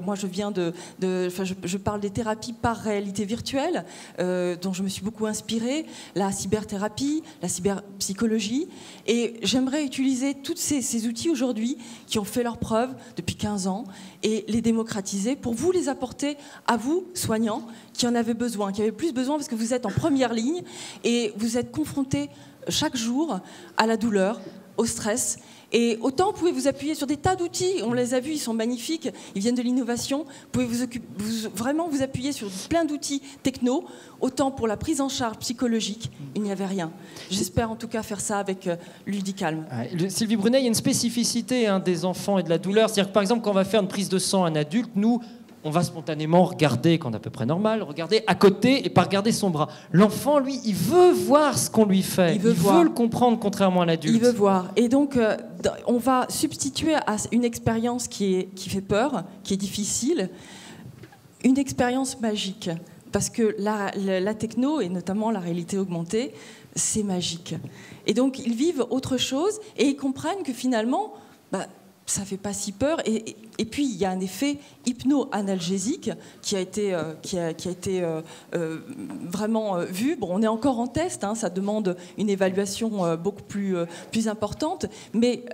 je parle des thérapies par réalité virtuelle dont je me suis beaucoup inspirée, la cyberthérapie, la cyberpsychologie. Et j'aimerais utiliser tous ces outils aujourd'hui qui ont fait leurs preuves depuis 15 ans et les démocratiser pour vous les apporter à vous, soignants, qui en avez besoin, qui avez plus besoin parce que vous êtes en première ligne et vous êtes confrontés chaque jour à la douleur, au stress. Et autant vous pouvez vous appuyer sur des tas d'outils, on les a vus, ils sont magnifiques, ils viennent de l'innovation, vous pouvez vraiment vous appuyer sur plein d'outils techno, autant pour la prise en charge psychologique, il n'y avait rien. J'espère en tout cas faire ça avec Ludicalm.
Sylvie Brunet, il y a une spécificité des enfants et de la douleur, c'est-à-dire que par exemple quand on va faire une prise de sang à un adulte, nous, on va spontanément regarder, quand on est à peu près normal, regarder à côté et pas regarder son bras. L'enfant, lui, il veut voir ce qu'on lui fait. Il veut le comprendre, contrairement à l'adulte.
Il veut voir. Et donc, on va substituer à une expérience qui fait peur, qui est difficile, une expérience magique. Parce que la techno, et notamment la réalité augmentée, c'est magique. Et donc, ils vivent autre chose et ils comprennent que finalement... ça ne fait pas si peur. Et puis, il y a un effet hypno-analgésique qui a été vraiment vu. Bon, on est encore en test, ça demande une évaluation beaucoup plus importante. Mais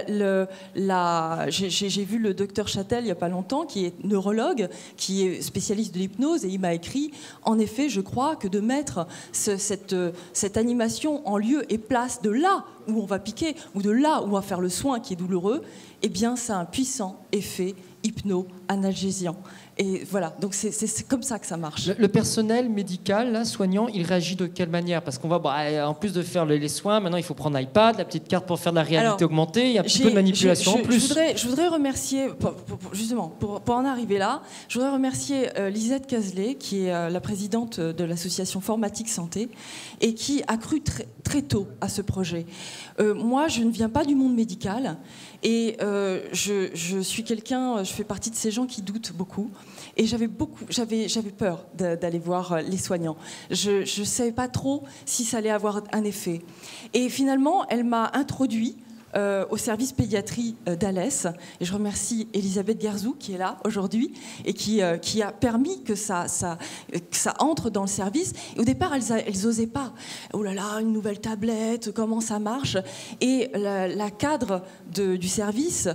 j'ai vu le docteur Châtel il n'y a pas longtemps, qui est neurologue, qui est spécialiste de l'hypnose, et il m'a écrit, en effet, je crois que de mettre cette animation en lieu et place de là où on va piquer, ou de là où on va faire le soin qui est douloureux, eh bien, ça a un puissant effet hypno-analgésiant. Et voilà, donc c'est comme ça que ça marche.
Le personnel médical, là, soignant, il réagit de quelle manière? Parce qu'on va, en plus de faire les soins, maintenant il faut prendre l'iPad, la petite carte pour faire de la réalité augmentée, il y a un petit peu de manipulation en plus.
Je voudrais remercier, justement, pour en arriver là, je voudrais remercier Lisette Cazelet, qui est la présidente de l'association Formatique Santé, et qui a cru très tôt à ce projet. Moi, je ne viens pas du monde médical, et je suis quelqu'un, je fais partie de ces gens qui doutent beaucoup. Et j'avais peur d'aller voir les soignants. Je ne savais pas trop si ça allait avoir un effet. Et finalement, elle m'a introduit au service pédiatrie d'Alès. Et je remercie Elisabeth Gerzou qui est là aujourd'hui et qui a permis que ça entre dans le service. Et au départ, elles n'osaient pas. Oh là là, une nouvelle tablette, comment ça marche? Et la cadre du service,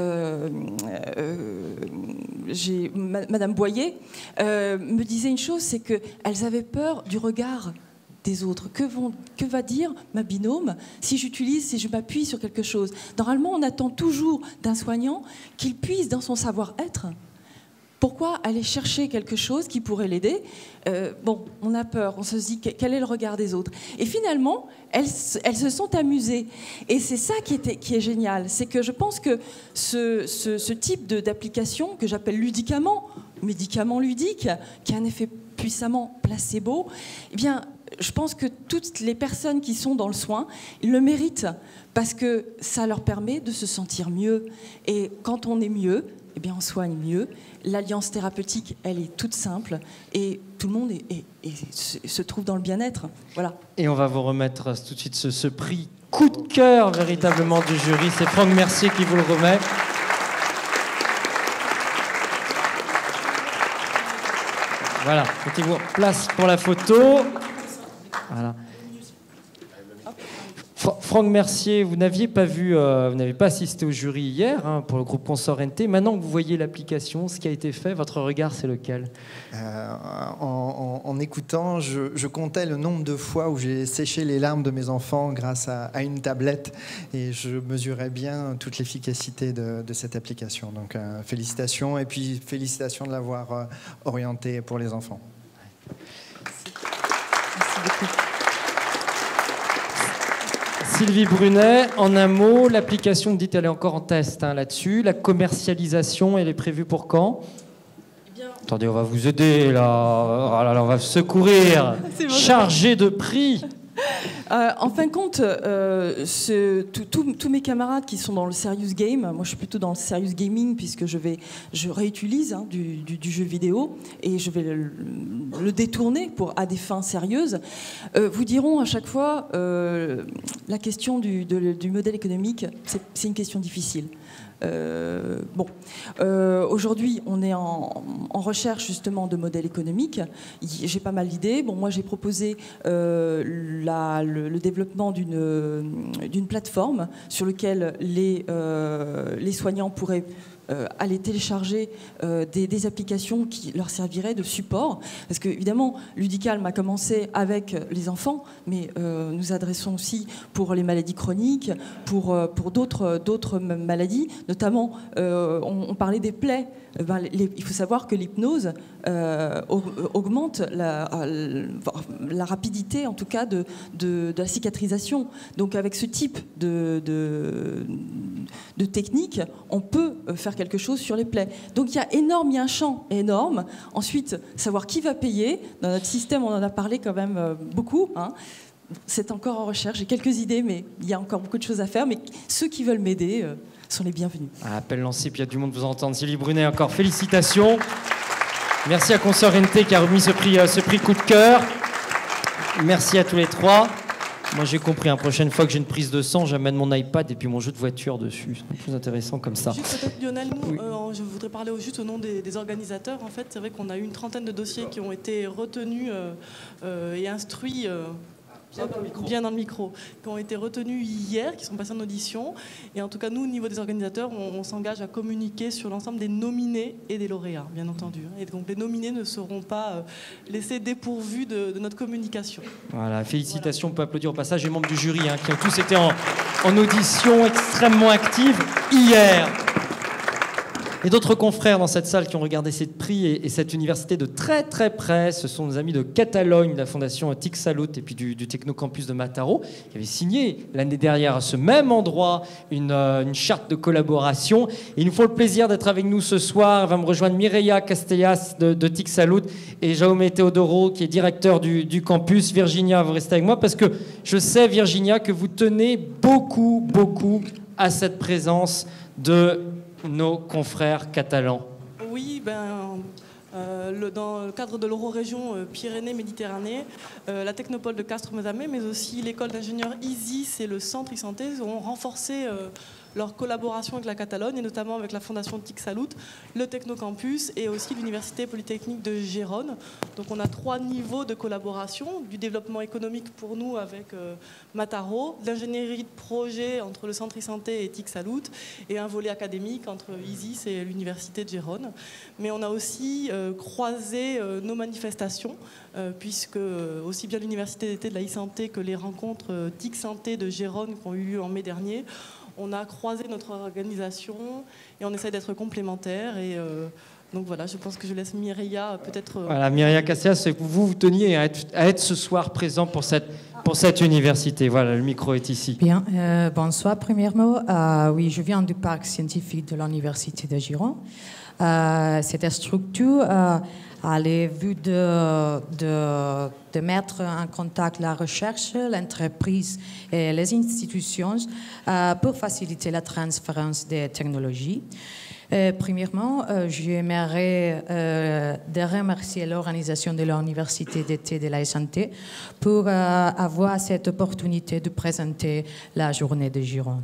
Madame Boyer, me disait une chose, c'est qu'elles avaient peur du regard des autres. Que va dire ma binôme si je m'appuie sur quelque chose? Normalement, on attend toujours d'un soignant qu'il puise dans son savoir-être. Pourquoi aller chercher quelque chose qui pourrait l'aider? On a peur, on se dit quel est le regard des autres. Et finalement, elles se sont amusées. Et c'est ça qui est génial. C'est que je pense que ce type d'application que j'appelle médicament ludique, qui a un effet puissamment placebo, eh bien, je pense que toutes les personnes qui sont dans le soin, ils le méritent parce que ça leur permet de se sentir mieux. Et quand on est mieux, eh bien on soigne mieux. L'alliance thérapeutique, elle est toute simple et tout le monde se trouve dans le bien-être. Voilà.
Et on va vous remettre tout de suite ce prix coup de cœur véritablement du jury. C'est Franck Mercier qui vous le remet. Voilà, mettez-vous place pour la photo. Voilà. Franck Mercier, vous n'aviez pas vu, vous n'avez pas assisté au jury hier pour le groupe Consort NT. Maintenant que vous voyez l'application, ce qui a été fait, votre regard, c'est lequel?
En écoutant, je comptais le nombre de fois où j'ai séché les larmes de mes enfants grâce à une tablette et je mesurais bien toute l'efficacité de cette application. Donc félicitations et puis félicitations de l'avoir orientée pour les enfants.
Merci beaucoup.
Sylvie Brunet, en un mot, l'application, vous dites, elle est encore en test là-dessus. La commercialisation, elle est prévue pour quand? Attendez, on va vous aider là. Oh là là, on va vous secourir. Chargé de prix.
En fin de compte, tous mes camarades qui sont dans le serious game, moi je suis plutôt dans le serious gaming puisque je réutilise du jeu vidéo et je vais le détourner à des fins sérieuses, vous diront à chaque fois la question du modèle économique, c'est une question difficile. Aujourd'hui, on est en recherche justement de modèles économiques. J'ai pas mal d'idées. Moi, j'ai proposé le développement d'une plateforme sur laquelle les soignants pourraient aller télécharger des applications qui leur serviraient de support. Parce que, évidemment, Ludicalm a commencé avec les enfants, mais nous adressons aussi pour les maladies chroniques, pour d'autres maladies, notamment, on parlait des plaies. Il faut savoir que l'hypnose augmente la rapidité, en tout cas, de la cicatrisation. Donc, avec ce type de technique, on peut faire quelque chose sur les plaies. Donc, il y a un champ énorme. Ensuite, savoir qui va payer. Dans notre système, on en a parlé quand même beaucoup, hein. C'est encore en recherche. J'ai quelques idées, mais il y a encore beaucoup de choses à faire. Mais ceux qui veulent m'aider sont les bienvenus.
Appel lancé, puis il y a du monde vous entendre. Sylvie Brunet, encore félicitations. Merci à Consoeur NT qui a remis ce prix coup de cœur. Merci à tous les trois. Moi j'ai compris, prochaine fois que j'ai une prise de sang, j'amène mon iPad et puis mon jeu de voiture dessus. C'est plus intéressant comme ça.
Juste peut-être Lionel, je voudrais parler juste au nom des organisateurs. En fait, c'est vrai qu'on a eu une trentaine de dossiers qui ont été retenus et instruits. Bien dans le micro, qui ont été retenus hier, qui sont passés en audition. Et en tout cas, nous, au niveau des organisateurs, on s'engage à communiquer sur l'ensemble des nominés et des lauréats, bien entendu. Et donc, les nominés ne seront pas laissés dépourvus de notre communication.
Voilà, félicitations, on peut applaudir au passage les membres du jury qui ont tous été en audition extrêmement active hier. Et d'autres confrères dans cette salle qui ont regardé ces prix et cette université de très très près, ce sont nos amis de Catalogne, de la fondation TIC Salut et puis du Technocampus de Mataró, qui avaient signé l'année dernière à ce même endroit une charte de collaboration. Et ils nous font le plaisir d'être avec nous ce soir. Va me rejoindre Mireia Castellas de TIC Salut et Jaume Teodoro qui est directeur du campus. Virginia, vous restez avec moi parce que je sais, Virginia, que vous tenez beaucoup à cette présence de nos confrères catalans.
Oui, dans le cadre de l'Eurorégion Pyrénées-Méditerranée, la Technopole de Castres-Mazamet, mais aussi l'école d'ingénieurs ISIS et le centre e-santé ont renforcé leur collaboration avec la Catalogne et notamment avec la fondation TIC Salut, le Technocampus et aussi l'Université Polytechnique de Gérone. Donc on a 3 niveaux de collaboration, du développement économique pour nous avec Mataró, de l'ingénierie de projet entre le centre e-santé et TIC Salut et un volet académique entre ISIS et l'Université de Gérone. Mais on a aussi croisé nos manifestations puisque aussi bien l'Université d'été de la e-santé que les rencontres TIC Santé de Gérone qui ont eu lieu en mai dernier, on a croisé notre organisation et on essaie d'être complémentaires. Et donc voilà, je pense que je laisse Mireia peut-être...
Voilà, Mireia Castellas, c'est que vous teniez à être ce soir présent pour cette université. Voilà, le micro est ici.
Bien, bonsoir. Premièrement, oui, je viens du parc scientifique de l'Université de Gérone. Cette structure a le but de mettre en contact la recherche, l'entreprise et les institutions pour faciliter la transférence des technologies. Premièrement, j'aimerais remercier l'organisation de l'Université d'été de la santé pour avoir cette opportunité de présenter la journée de Gérone.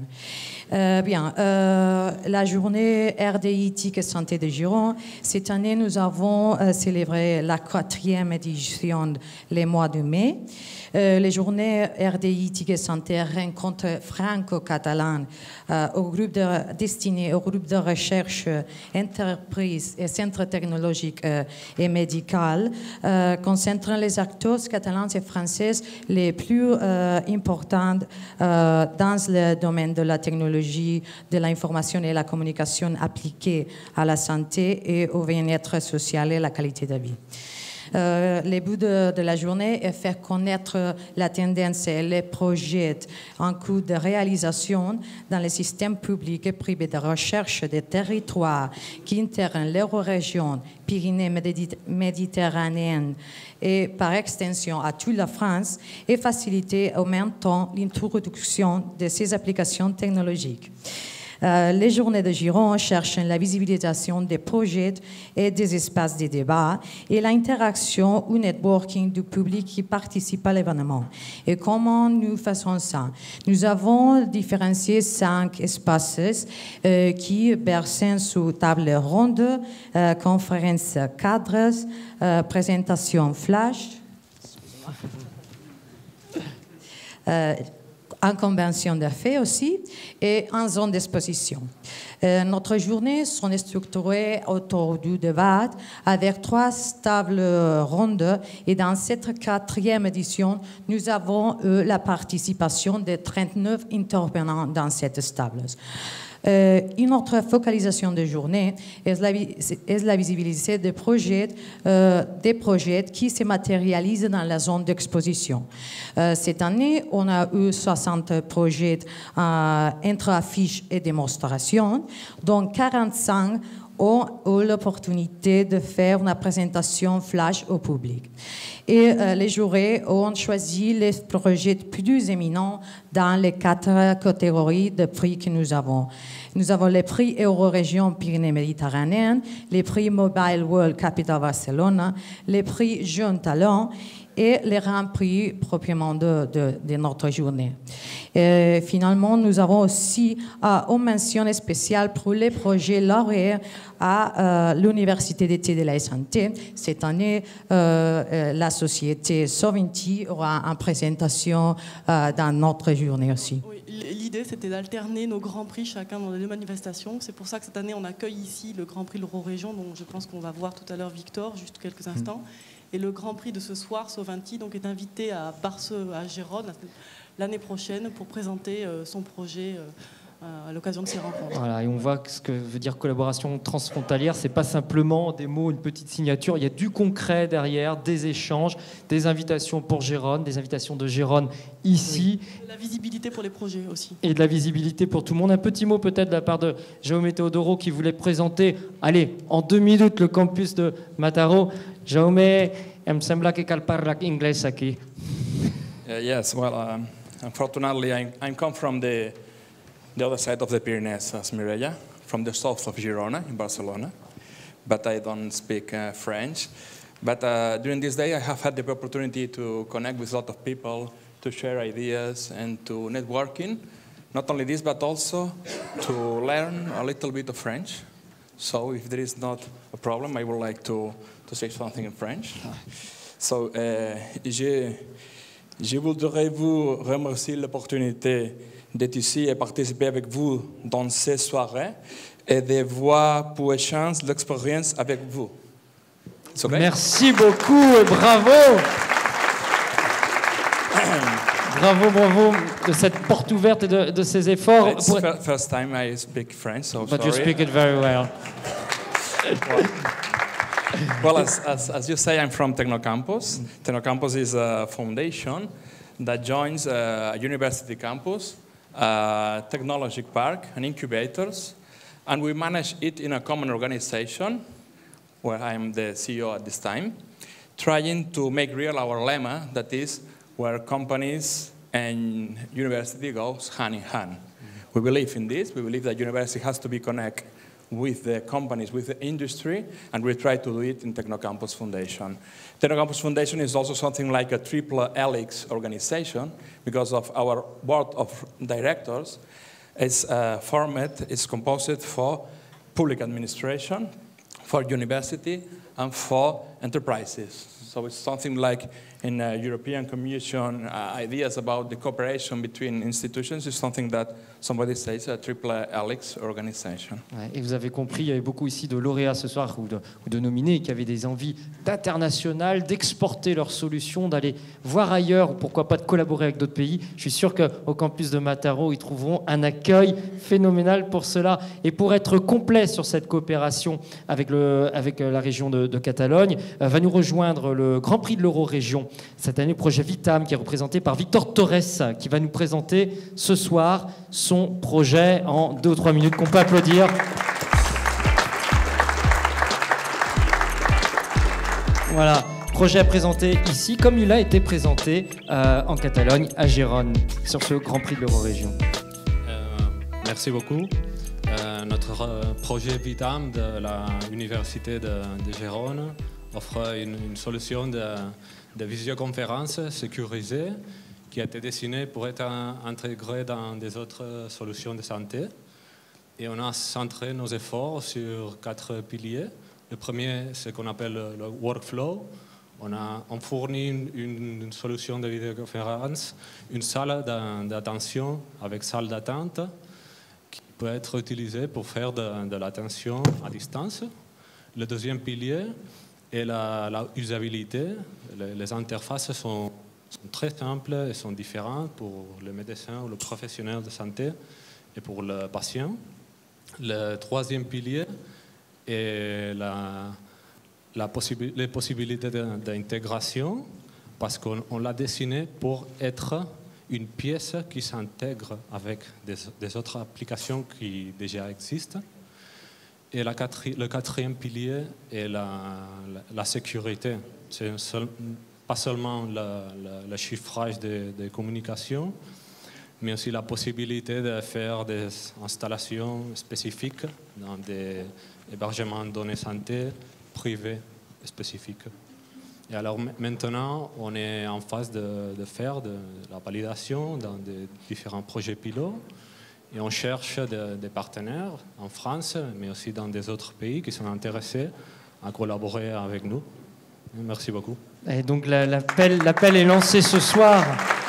La journée RDI TIC Santé de Gérone, cette année, nous avons célébré la 4e édition le mois de mai. Les journées RDI TIC Santé rencontrent franco-catalanes destinées au groupe de recherche, entreprises et centres technologiques et médicaux, concentrant les acteurs catalans et français les plus importants dans le domaine de la technologie, de l'information et la communication appliquée à la santé et au bien-être social et la qualité de vie. Le but de la journée est faire connaître la tendance et les projets en cours de réalisation dans les systèmes publics et privés de recherche des territoires qui intègrent l'Eurorégion Pyrénées-Méditerranéenne et par extension à toute la France et faciliter en même temps l'introduction de ces applications technologiques. Les journées de Gérone cherchent la visibilisation des projets et des espaces de débat et l'interaction ou networking du public qui participe à l'événement. Et comment nous faisons ça? Nous avons différencié 5 espaces qui bercent sous table ronde, conférences cadres, présentations flash, en convention d'affaires aussi et en zone d'exposition. Notre journée sont structurées autour du débat avec 3 tables rondes et dans cette 4e édition, nous avons eu la participation de 39 intervenants dans cette table. Une autre focalisation de journée est la visibilité des projets qui se matérialisent dans la zone d'exposition. Cette année, on a eu 60 projets entre affiches et démonstrations, dont 45 ont eu l'opportunité de faire une présentation flash au public. Et les jurés ont choisi les projets plus éminents dans les 4 catégories de prix que nous avons. Nous avons les prix Eurorégion Pyrénées-Méditerranéenne, les prix Mobile World Capital Barcelona, les prix Jeunes Talents et les grands prix proprement de notre journée. Et finalement, nous avons aussi une mention spéciale pour les projets lauréats à l'Université d'été de la santé. Cette année, la société Soventi aura une présentation dans notre journée aussi.
Oui, l'idée, c'était d'alterner nos grands prix chacun dans les 2 manifestations. C'est pour ça que cette année, on accueille ici le Grand Prix de l'Eurorégion, dont je pense qu'on va voir tout à l'heure Victor, juste quelques instants. Et le Grand Prix de ce soir, Soventi, donc, est invité à Gérone l'année prochaine pour présenter son projet à l'occasion de ces rencontres.
Voilà, et on voit ce que veut dire collaboration transfrontalière. C'est pas simplement des mots, une petite signature. Il y a du concret derrière, des échanges, des invitations pour Gérone, des invitations de Gérone ici.
Oui. De la visibilité pour les projets aussi.
Et de la visibilité pour tout le monde. Un petit mot peut-être de la part de Jaume Teodoro qui voulait présenter, allez, en 2 minutes, le campus de Mataró. Jaume, em sembla que cal parlar anglès aquí.
Yes, well, unfortunately, I come from the other side of the Pyrenees, as Mireia, from the south of Girona in Barcelona, but I don't speak French. But during this day, I have had the opportunity to connect with a lot of people, to share ideas and to networking. Not only this, but also to learn a little bit of French. So if there is not a problem, I would like to say something in French. So, je voudrais vous remercier l'opportunité d'être ici et participer avec vous dans ces soirées et de voir pour échanger l'expérience avec vous. Okay?
Merci beaucoup et bravo. Bravo de cette porte ouverte et de ces efforts.
It's first time I speak French, so
But
sorry.
you speak it very well.
Well, as you say, I'm from Technocampus. Technocampus is a foundation that joins a university campus, a technology park, and incubators, and we manage it in a common organization, where I'm the CEO at this time, trying to make real our lemma, that is, where companies and university goes hand in hand. We believe in this. We believe that university has to be connected with the companies, with the industry, and we try to do it in Technocampus Foundation. Technocampus Foundation is also something like a triple helix organization because of our board of directors. Its format is composed for public administration, for university, and for enterprises. So it's something like in European Commission, ideas about the cooperation between institutions is something that somebody says a triple helix organization.
Ouais, et vous avez compris, il y avait beaucoup ici de lauréats ce soir ou de nominés qui avaient des envies d'international, d'exporter leurs solutions, d'aller voir ailleurs, ou pourquoi pas de collaborer avec d'autres pays. Je suis sûr qu'au campus de Mataró, ils trouveront un accueil phénoménal pour cela. Et pour être complet sur cette coopération avec la région de Catalogne, va nous rejoindre le Grand Prix de l'Eurorégion. Cette année, le projet Vitam, qui est représenté par Victor Torres, qui va nous présenter ce soir son projet en 2 ou 3 minutes, qu'on peut applaudir. Voilà, projet à présenter ici, comme il a été présenté en Catalogne, à Gérone, sur ce Grand Prix de l'Eurorégion.
Merci beaucoup. Notre projet Vitam de l'Université de Gérone offre une solution de visioconférence sécurisée qui a été dessinée pour être intégrée dans des autres solutions de santé. Et on a centré nos efforts sur 4 piliers. Le premier, c'est ce qu'on appelle le workflow. On fournit une solution de vidéoconférence, une salle d'attention avec salle d'attente qui peut être utilisée pour faire de l'attention à distance. Le deuxième pilier est la usabilité. Les interfaces sont très simples et sont différentes pour le médecin ou le professionnel de santé et pour le patient. Le troisième pilier est les possibilités d'intégration, parce qu'on l'a dessiné pour être une pièce qui s'intègre avec des autres applications qui déjà existent. Et le quatrième pilier est la sécurité. C'est pas seulement le chiffrage des communications, mais aussi la possibilité de faire des installations spécifiques dans des hébergements de données santé privés spécifiques. Et alors maintenant, on est en phase de faire de la validation dans des différents projets pilotes. Et on cherche des partenaires en France, mais aussi dans des autres pays qui sont intéressés à collaborer avec nous. Merci beaucoup.
Et donc l'appel est lancé ce soir.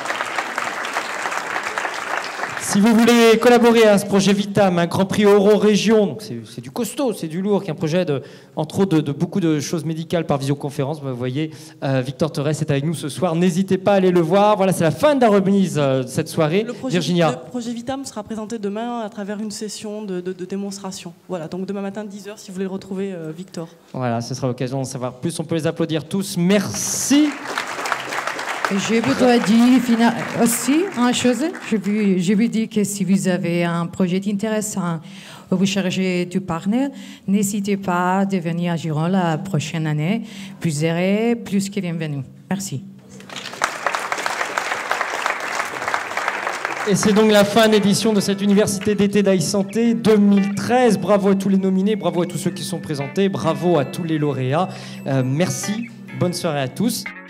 Si vous voulez collaborer à ce projet Vitam, un Grand Prix Euro-Région, c'est du costaud, c'est du lourd, qui est un projet entre autres de beaucoup de choses médicales par visioconférence. Vous voyez, Victor Torres est avec nous ce soir. N'hésitez pas à aller le voir. Voilà, c'est la fin de la remise de cette soirée. Virginia.
Le projet Vitam sera présenté demain à travers une session de démonstration. Voilà, donc demain matin 10h si vous voulez retrouver Victor.
Voilà, ce sera l'occasion de savoir plus. On peut les applaudir tous. Merci.
Je voudrais dire aussi une chose. Je veux dire que si vous avez un projet intéressant ou vous cherchez du partenaire, n'hésitez pas à venir à Giron la prochaine année. Vous serez plus que bienvenus. Merci.
Et c'est donc la fin d'édition de cette Université d'été d'Aïe-Santé 2013. Bravo à tous les nominés, bravo à tous ceux qui sont présentés, bravo à tous les lauréats. Merci, bonne soirée à tous.